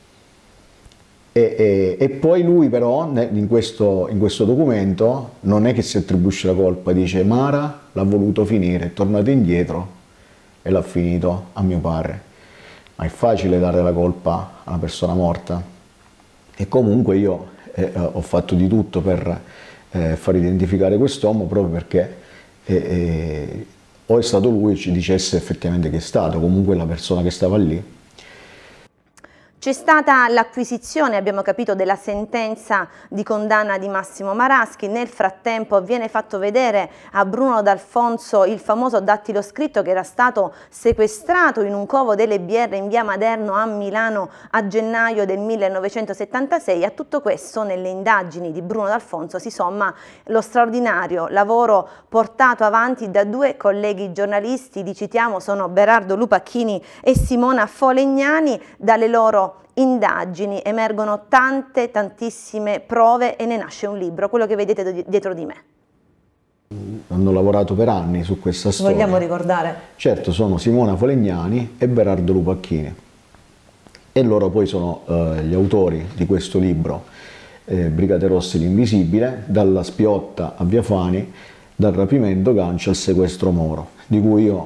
E, e, e poi lui però in questo, in questo documento non è che si attribuisce la colpa, dice Mara l'ha voluto finire, è tornato indietro e l'ha finito a mio padre, ma è facile dare la colpa a una persona morta. E comunque io eh, ho fatto di tutto per eh, far identificare quest'uomo proprio perché eh, eh, o è stato lui e ci dicesse effettivamente che è stato, comunque la persona che stava lì. C'è stata l'acquisizione, abbiamo capito, della sentenza di condanna di Massimo Maraschi. Nel frattempo viene fatto vedere a Bruno D'Alfonso il famoso dattilo scritto che era stato sequestrato in un covo delle B R in via Maderno a Milano a gennaio del millenovecentosettantasei. A tutto questo, nelle indagini di Bruno D'Alfonso si somma lo straordinario lavoro portato avanti da due colleghi giornalisti, li citiamo, sono Berardo Lupacchini e Simona Folegnani. Dalle loro indagini emergono tante, tantissime prove e ne nasce un libro, quello che vedete dietro di me. Hanno lavorato per anni su questa storia. Vogliamo ricordare? Certo, sono Simona Folegnani e Berardo Lupacchini e loro poi sono eh, gli autori di questo libro, eh, Brigate Rosse l'Invisibile, dalla Spiotta a Via Fani, dal rapimento Gancia al sequestro Moro, di cui io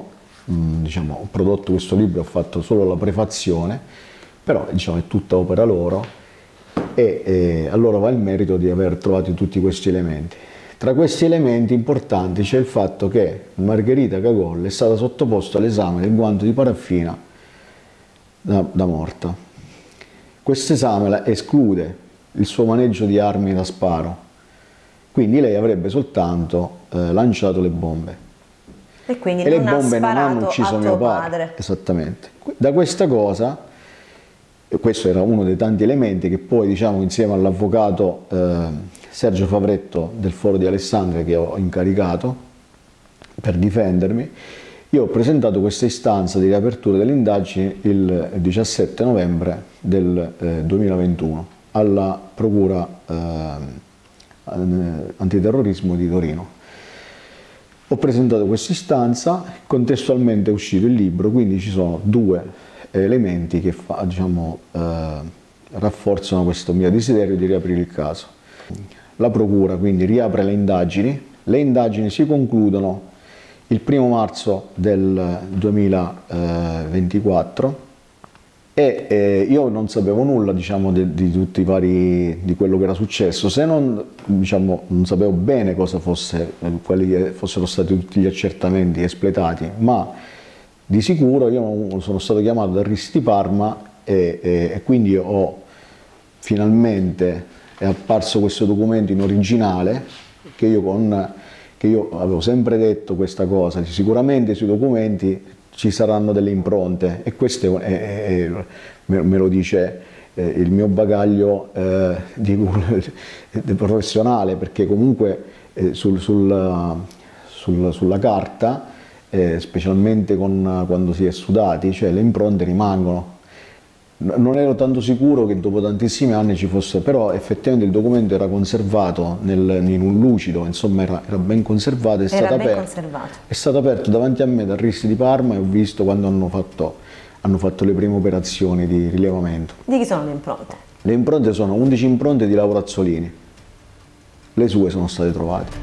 mh, diciamo, ho prodotto questo libro, ho fatto solo la prefazione, però diciamo, è tutta opera loro e, e a loro va il merito di aver trovato tutti questi elementi. Tra questi elementi importanti c'è il fatto che Margherita Cagol è stata sottoposta all'esame del guanto di paraffina da, da morta. Questo esame esclude il suo maneggio di armi da sparo, quindi lei avrebbe soltanto eh, lanciato le bombe. E quindi e non le bombe ha non hanno ucciso mio padre. padre. Esattamente. Da questa cosa, questo era uno dei tanti elementi che poi, diciamo, insieme all'avvocato eh, Sergio Favretto del Foro di Alessandria, che ho incaricato per difendermi, io ho presentato questa istanza di riapertura delle indagini il diciassette novembre del eh, duemilaventuno alla Procura eh, Antiterrorismo di Torino. Ho presentato questa istanza, contestualmente è uscito il libro, quindi ci sono due elementi che fa, diciamo, eh, rafforzano questo mio desiderio di riaprire il caso. La Procura quindi riapre le indagini, le indagini si concludono il primo marzo del duemilaventiquattro e eh, io non sapevo nulla, diciamo, di, di tutti i vari, di quello che era successo, se non, diciamo, non sapevo bene cosa fosse, quelli che fossero stati tutti gli accertamenti espletati, ma di sicuro io sono stato chiamato da Rissi di Parma e, e, e quindi ho finalmente è apparso questo documento in originale che io, con, che io avevo sempre detto questa cosa, sicuramente sui documenti ci saranno delle impronte e questo è, è, è, me lo dice eh, il mio bagaglio eh, di, di professionale, perché comunque eh, sul, sul, sul, sulla carta, eh, specialmente con, quando si è sudati, cioè le impronte rimangono. Non ero tanto sicuro che dopo tantissimi anni ci fosse, però effettivamente il documento era conservato nel, in un lucido, insomma era, era ben conservato, è era stato, ben aperto, conservato. È stato aperto davanti a me da Rissi di Parma e ho visto quando hanno fatto, hanno fatto le prime operazioni di rilevamento. Di chi sono le impronte? Le impronte sono undici impronte di Lauro Azzolini, le sue sono state trovate.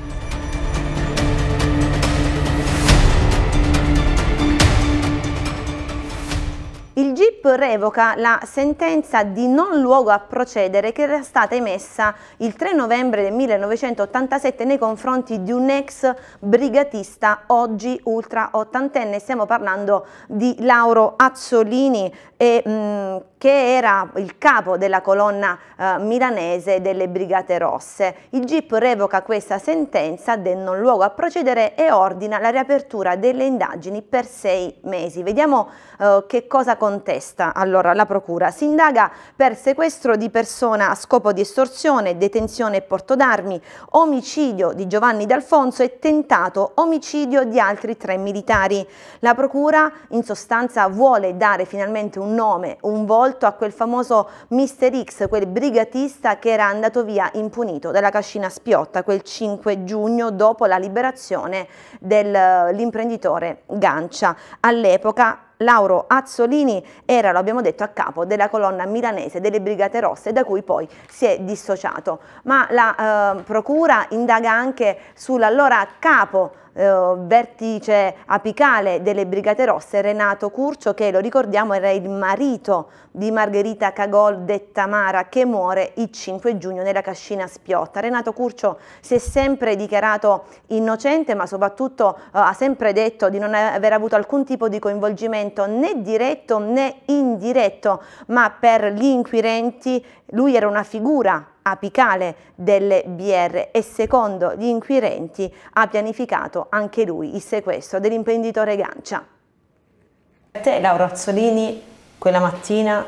Il G I P revoca la sentenza di non luogo a procedere che era stata emessa il tre novembre del millenovecentottantasette nei confronti di un ex brigatista oggi ultra ottantenne. Stiamo parlando di Lauro Azzolini, e, mh, che era il capo della colonna eh, milanese delle Brigate Rosse. Il G I P revoca questa sentenza del non luogo a procedere e ordina la riapertura delle indagini per sei mesi. Vediamo eh, che cosa contesta allora la procura. Si indaga per sequestro di persona a scopo di estorsione, detenzione e porto d'armi, omicidio di Giovanni D'Alfonso e tentato omicidio di altri tre militari. La procura in sostanza vuole dare finalmente un nome, un volto a quel famoso mister X, quel brigatista che era andato via impunito dalla Cascina Spiotta quel cinque giugno dopo la liberazione dell'imprenditore Gancia. All'epoca Lauro Azzolini era, lo abbiamo detto, a capo della colonna milanese delle Brigate Rosse, da cui poi si è dissociato. Ma la eh, procura indaga anche sull'allora capo eh, vertice apicale delle Brigate Rosse, Renato Curcio, che, lo ricordiamo, era il marito di Margherita Cagol detta Mara, che muore il cinque giugno nella Cascina Spiotta. Renato Curcio si è sempre dichiarato innocente, ma soprattutto eh, ha sempre detto di non aver avuto alcun tipo di coinvolgimento né diretto né indiretto, ma per gli inquirenti lui era una figura apicale delle B R e secondo gli inquirenti ha pianificato anche lui il sequestro dell'imprenditore Gancia. Per te Lauro Azzolini quella mattina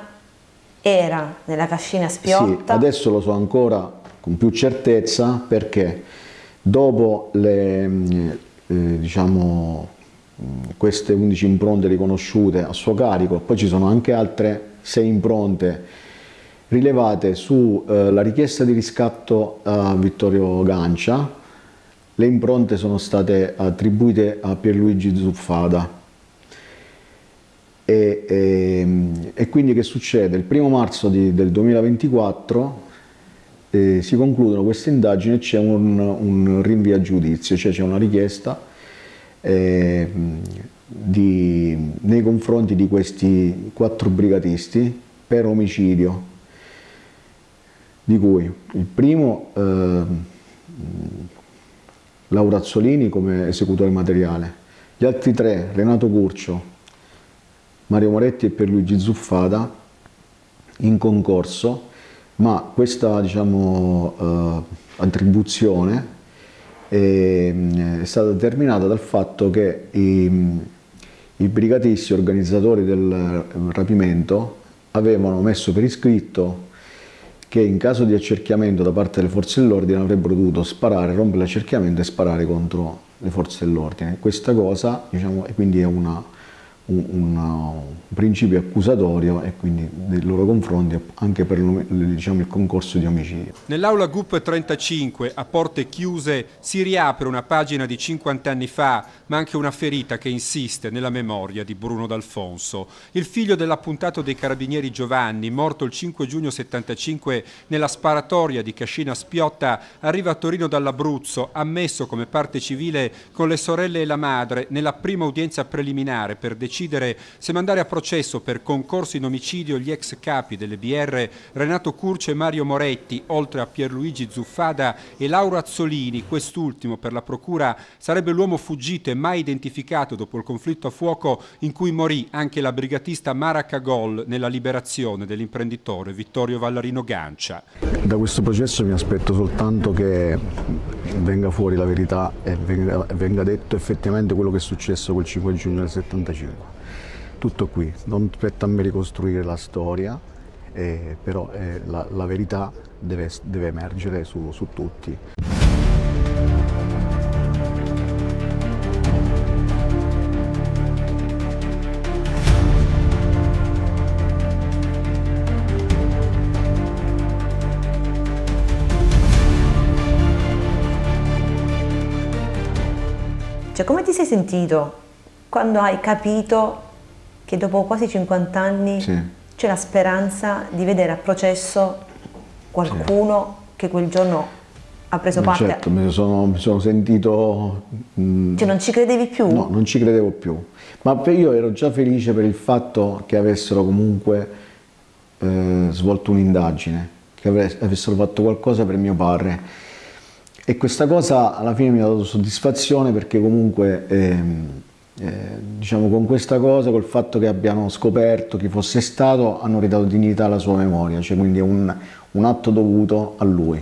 era nella Cascina Spiotta? Sì, adesso lo so ancora con più certezza, perché dopo le, eh, diciamo, queste undici impronte riconosciute a suo carico, poi ci sono anche altre sei impronte rilevate sulla eh, richiesta di riscatto a Vittorio Gancia. Le impronte sono state attribuite a Pierluigi Zuffada. E, e, e quindi che succede? Il primo marzo di, del duemilaventiquattro eh, si concludono queste indagini e c'è un, un rinvio a giudizio, cioè c'è una richiesta eh, di, nei confronti di questi quattro brigatisti per omicidio, di cui il primo eh, Lauro Azzolini come esecutore materiale, gli altri tre Renato Curcio, Mario Moretti e Pierluigi Zuffada in concorso, ma questa, diciamo, eh, attribuzione è, è stata determinata dal fatto che i, i brigatisti organizzatori del rapimento avevano messo per iscritto che in caso di accerchiamento da parte delle forze dell'ordine avrebbero dovuto sparare, rompere l'accerchiamento e sparare contro le forze dell'ordine. Questa cosa, diciamo, quindi è una, un, una, un principio accusatorio e quindi nei loro confronti anche per, diciamo, il concorso di omicidio. Nell'aula G U P trentacinque, a porte chiuse, si riapre una pagina di cinquanta anni fa, ma anche una ferita che insiste nella memoria di Bruno D'Alfonso. Il figlio dell'appuntato dei Carabinieri Giovanni, morto il cinque giugno settantacinque nella sparatoria di Cascina Spiotta, arriva a Torino dall'Abruzzo, ammesso come parte civile con le sorelle e la madre nella prima udienza preliminare per decidere se mandare a processo per concorso in omicidio gli ex capi delle B R Renato Curcio e Mario Moretti, oltre a Pierluigi Zuffada e Lauro Azzolini. Quest'ultimo per la procura sarebbe l'uomo fuggito e mai identificato dopo il conflitto a fuoco in cui morì anche la brigatista Mara Cagol nella liberazione dell'imprenditore Vittorio Vallarino Gancia. Da questo processo mi aspetto soltanto che venga fuori la verità e venga, venga detto effettivamente quello che è successo quel cinque giugno del settantacinque. Tutto qui, non spetta a me ricostruire la storia, eh, però eh, la, la verità deve, deve emergere su, su tutti. Cioè, come ti sei sentito quando hai capito che dopo quasi cinquanta anni sì. c'è la speranza di vedere a processo qualcuno sì. che quel giorno ha preso parte? Certo, mi sono, mi sono sentito... Mh, cioè non ci credevi più? No, non ci credevo più, ma io ero già felice per il fatto che avessero comunque eh, svolto un'indagine, che avessero fatto qualcosa per mio padre. E questa cosa alla fine mi ha dato soddisfazione perché comunque, eh, eh, diciamo, con questa cosa, col fatto che abbiano scoperto chi fosse stato, hanno ridato dignità alla sua memoria, cioè quindi è un, un atto dovuto a lui.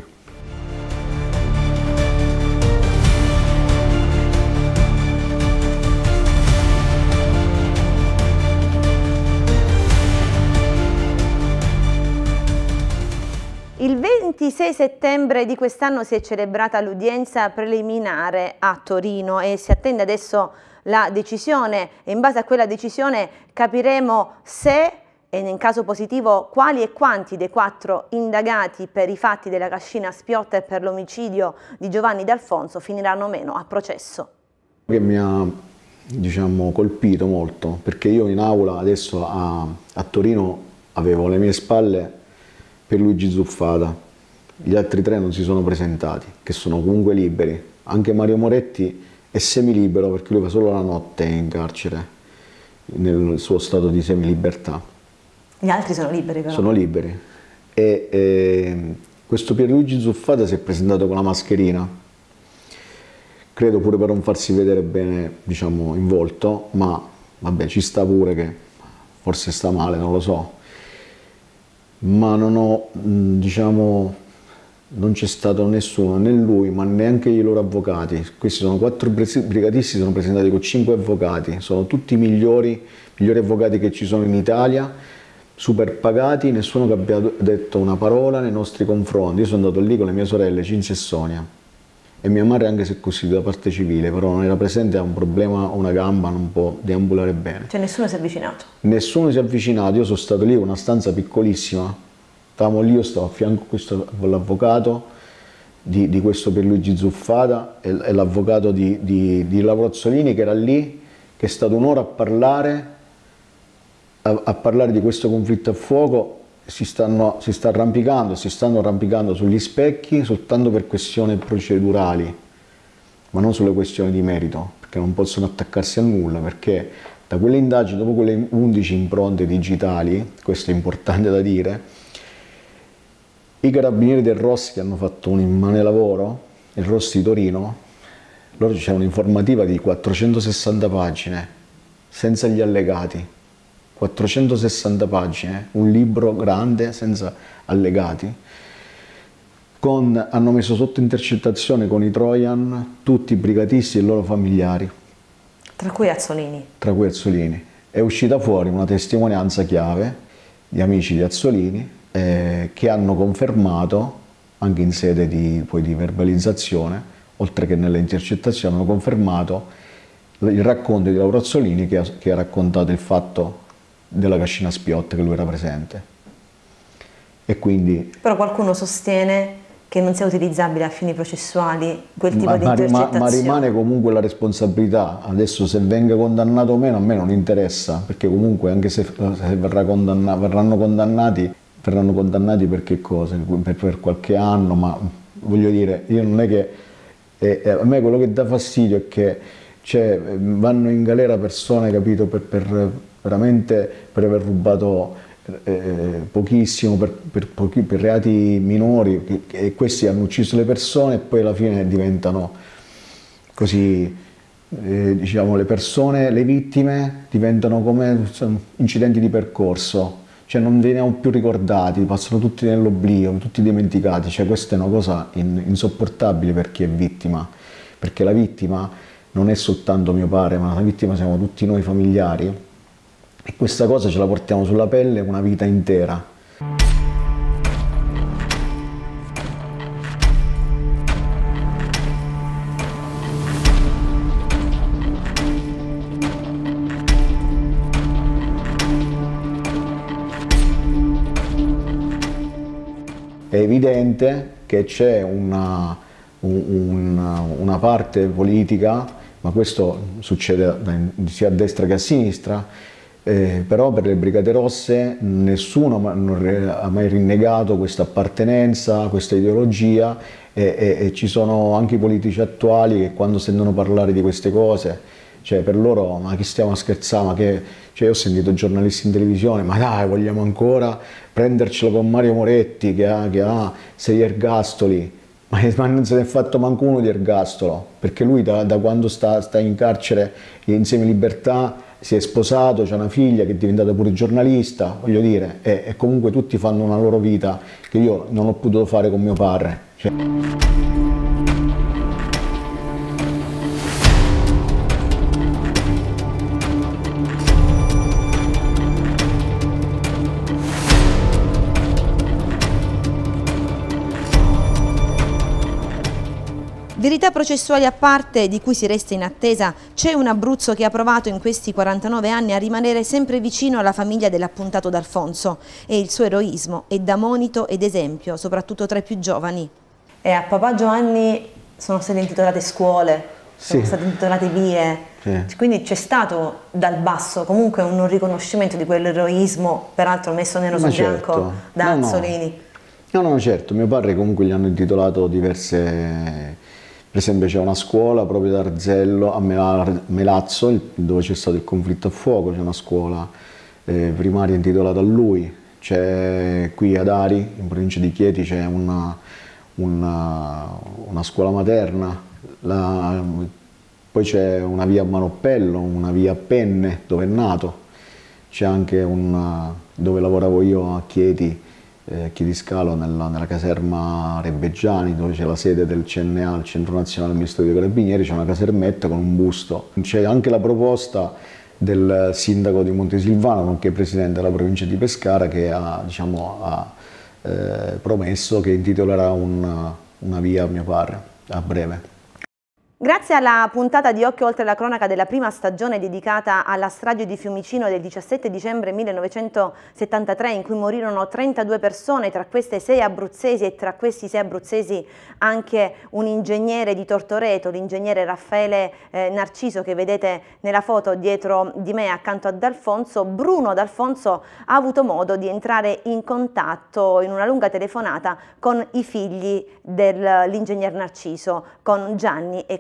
Il ventisei settembre di quest'anno si è celebrata l'udienza preliminare a Torino e si attende adesso la decisione e in base a quella decisione capiremo se e in caso positivo quali e quanti dei quattro indagati per i fatti della Cascina Spiotta e per l'omicidio di Giovanni D'Alfonso finiranno meno a processo. Che mi ha, diciamo, colpito molto perché io in aula adesso a, a Torino avevo alle mie spalle Pierluigi Zuffada, gli altri tre non si sono presentati, che sono comunque liberi, anche Mario Moretti è semilibero perché lui va solo la notte in carcere, nel suo stato di semilibertà. Gli altri sono liberi però? Sono liberi e, e questo Pierluigi Zuffada si è presentato con la mascherina, credo pure per non farsi vedere bene, diciamo, in volto, ma vabbè, ci sta pure che forse sta male, non lo so. Ma non ho, diciamo, non c'è stato nessuno, né lui, ma neanche i loro avvocati. Questi sono quattro brigatisti, si sono presentati con cinque avvocati, sono tutti i migliori, migliori avvocati che ci sono in Italia, super pagati, nessuno che abbia detto una parola nei nostri confronti. Io sono andato lì con le mie sorelle Cinzia e Sonia e mia madre anche se è costituita parte civile, però non era presente, ha un problema, una gamba, non può deambulare bene. Cioè nessuno si è avvicinato? Nessuno si è avvicinato, io sono stato lì in una stanza piccolissima, stavamo lì, io stavo a fianco all'avvocato di, di questo Pierluigi Zuffada e, e l'avvocato di, di, di Lauro Azzolini che era lì, che è stato un'ora a parlare, a, a parlare di questo conflitto a fuoco. Si, stanno, si sta arrampicando, si stanno arrampicando sugli specchi soltanto per questioni procedurali, ma non sulle questioni di merito, perché perché non possono attaccarsi a nulla, perché da quelle indagini, dopo quelle undici impronte digitali, questo è importante da dire, i carabinieri del R O S che hanno fatto un immane lavoro, il R O S di Torino, loro c'è un'informativa di quattrocentosessanta pagine, senza gli allegati, quattrocentosessanta pagine, un libro grande senza allegati, con, hanno messo sotto intercettazione con i Trojan tutti i brigatisti e i loro familiari. Tra cui Azzolini. Tra cui Azzolini. È uscita fuori una testimonianza chiave di amici di Azzolini eh, che hanno confermato, anche in sede di, poi, di verbalizzazione, oltre che nelle intercettazioni, hanno confermato il racconto di Lauro Azzolini che ha, che ha raccontato il fatto della cascina Spiotta, che lui era presente. E quindi, però qualcuno sostiene che non sia utilizzabile a fini processuali quel tipo ma, di ma, intercettazione. ma rimane comunque la responsabilità. Adesso se venga condannato o meno a me non interessa, perché comunque anche se, se verrà condanna, verranno condannati, verranno condannati per che cosa? Per, per qualche anno, ma voglio dire, io non è che eh, a me quello che dà fastidio è che cioè, vanno in galera persone, capito, per, per veramente per aver rubato Eh, pochissimo per, per, pochi, per reati minori, che, che questi hanno ucciso le persone e poi alla fine diventano così, eh, diciamo, le persone, le vittime diventano come insomma, incidenti di percorso, cioè non veniamo più ricordati, passano tutti nell'oblio, tutti dimenticati, cioè questa è una cosa in, insopportabile per chi è vittima, perché la vittima non è soltanto mio padre, ma la vittima siamo tutti noi familiari. E questa cosa ce la portiamo sulla pelle una vita intera. È evidente che c'è una, una, una parte politica, ma questo succede sia a destra che a sinistra, Eh, però per le Brigate Rosse nessuno ha mai rinnegato questa appartenenza, questa ideologia e, e, e ci sono anche i politici attuali che quando sentono parlare di queste cose, cioè per loro ma che stiamo a scherzare, ma che, cioè, io ho sentito giornalisti in televisione, ma dai vogliamo ancora prendercelo con Mario Moretti che ha, che ha sei ergastoli, ma, ma non se ne è fatto manco uno di ergastolo, perché lui da, da quando sta, sta in carcere in semilibertà si è sposato, c'è una figlia che è diventata pure giornalista, voglio dire, e, e comunque tutti fanno una loro vita che io non ho potuto fare con mio padre. Cioè. Verità processuali a parte, di cui si resta in attesa, c'è un Abruzzo che ha provato in questi quarantanove anni a rimanere sempre vicino alla famiglia dell'appuntato D'Alfonso e il suo eroismo è da monito ed esempio, soprattutto tra i più giovani. E a papà Giovanni sono state intitolate scuole, sono sì. state intitolate vie, sì. Quindi c'è stato dal basso comunque un riconoscimento di quell'eroismo, peraltro messo nero su bianco certo. da no, Azzolini. No. no, no, certo, mio padre comunque gli hanno intitolato diverse... Per esempio c'è una scuola proprio ad Arzello, a Melazzo, dove c'è stato il conflitto a fuoco, c'è una scuola eh, primaria intitolata a lui, c'è qui ad Ari, in provincia di Chieti, c'è una, una, una scuola materna, la, poi c'è una via a Manoppello, una via a Penne, dove è nato, c'è anche una, dove lavoravo io a Chieti, Eh, Chiediscalo, nella, nella caserma Rebeggiani, dove c'è la sede del C N A, il Centro Nazionale del Ministero dei Carabinieri, c'è una casermetta con un busto. C'è anche la proposta del sindaco di Montesilvano, nonché presidente della provincia di Pescara, che ha, diciamo, ha eh, promesso che intitolerà un, una via a mio padre a breve. Grazie alla puntata di Occhio oltre la cronaca della prima stagione dedicata alla strage di Fiumicino del diciassette dicembre millenovecentosettantatré, in cui morirono trentadue persone, tra queste sei abruzzesi e tra questi sei abruzzesi anche un ingegnere di Tortoreto, l'ingegnere Raffaele eh, Narciso, che vedete nella foto dietro di me accanto a D'Alfonso. Bruno D'Alfonso ha avuto modo di entrare in contatto in una lunga telefonata con i figli dell'ingegner Narciso, con Gianni e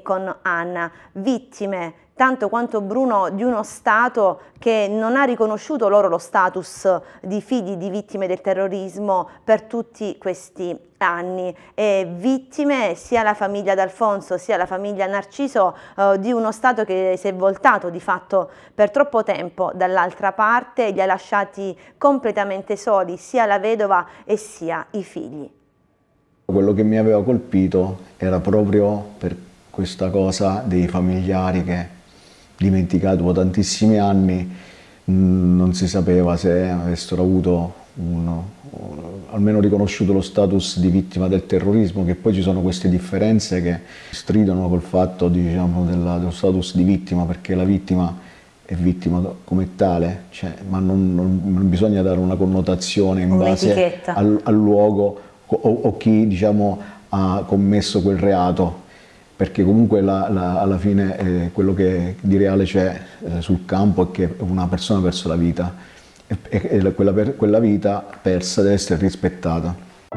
con Anna, vittime tanto quanto Bruno di uno Stato che non ha riconosciuto loro lo status di figli di vittime del terrorismo per tutti questi anni, e vittime sia la famiglia D'Alfonso sia la famiglia Narciso eh, di uno Stato che si è voltato di fatto per troppo tempo dall'altra parte e li ha lasciati completamente soli, sia la vedova e sia i figli. Quello che mi aveva colpito era proprio per questa cosa dei familiari che, dimenticati dopo tantissimi anni, non si sapeva se avessero avuto uno, almeno riconosciuto lo status di vittima del terrorismo, che poi ci sono queste differenze che stridono col fatto, diciamo, della, dello status di vittima, perché la vittima è vittima come tale, cioè, ma non, non, non bisogna dare una connotazione in base al, al luogo o, o chi, diciamo, ha commesso quel reato, perché comunque la, la, alla fine eh, quello che di reale c'è eh, sul campo è che una persona ha perso la vita e, e, e quella, per, quella vita persa deve essere rispettata.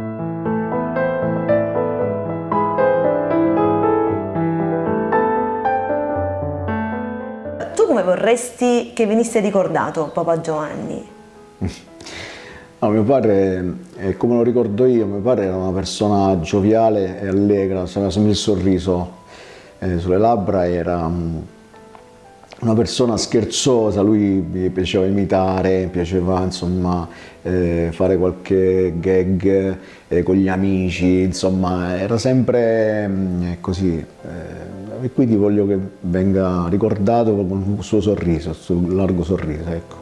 Tu come vorresti che venisse ricordato Papa Giovanni? No, mio padre, eh, come lo ricordo io, mio padre era una persona gioviale e allegra, aveva sempre il sorriso eh, sulle labbra, era um, una persona scherzosa, lui mi piaceva imitare, mi piaceva, insomma, eh, fare qualche gag eh, con gli amici, insomma, era sempre mm, così, eh, e quindi voglio che venga ricordato con il suo sorriso, il suo largo sorriso, ecco.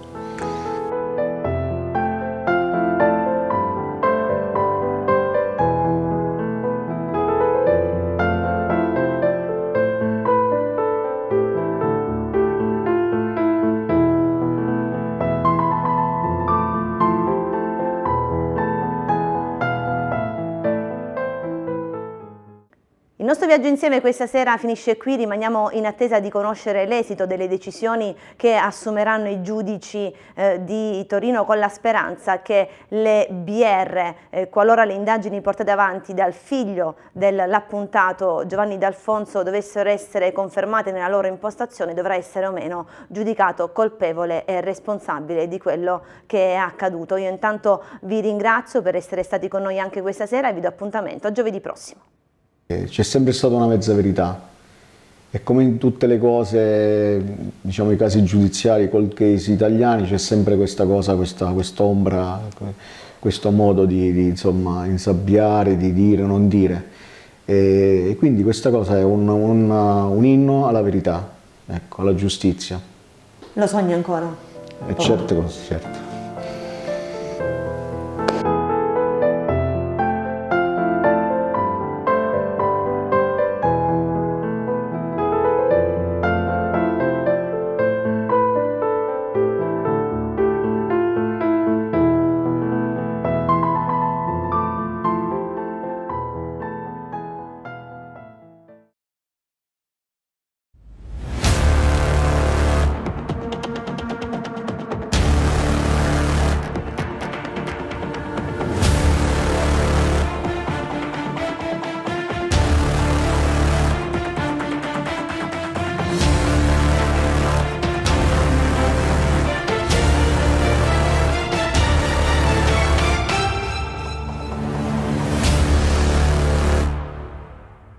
Il nostro viaggio insieme questa sera finisce qui, rimaniamo in attesa di conoscere l'esito delle decisioni che assumeranno i giudici eh, di Torino, con la speranza che le B R, eh, qualora le indagini portate avanti dal figlio dell'appuntato Giovanni D'Alfonso dovessero essere confermate nella loro impostazione, dovrà essere o meno giudicato colpevole e responsabile di quello che è accaduto. Io intanto vi ringrazio per essere stati con noi anche questa sera e vi do appuntamento a giovedì prossimo. C'è sempre stata una mezza verità e come in tutte le cose, diciamo, i casi giudiziari, cold case italiani, c'è sempre questa cosa, questa quest'ombra, questo modo di, di insomma, insabbiare, di dire o non dire, e, e quindi questa cosa è un, un, un inno alla verità, ecco, alla giustizia. Lo sogni ancora? E certo, certo.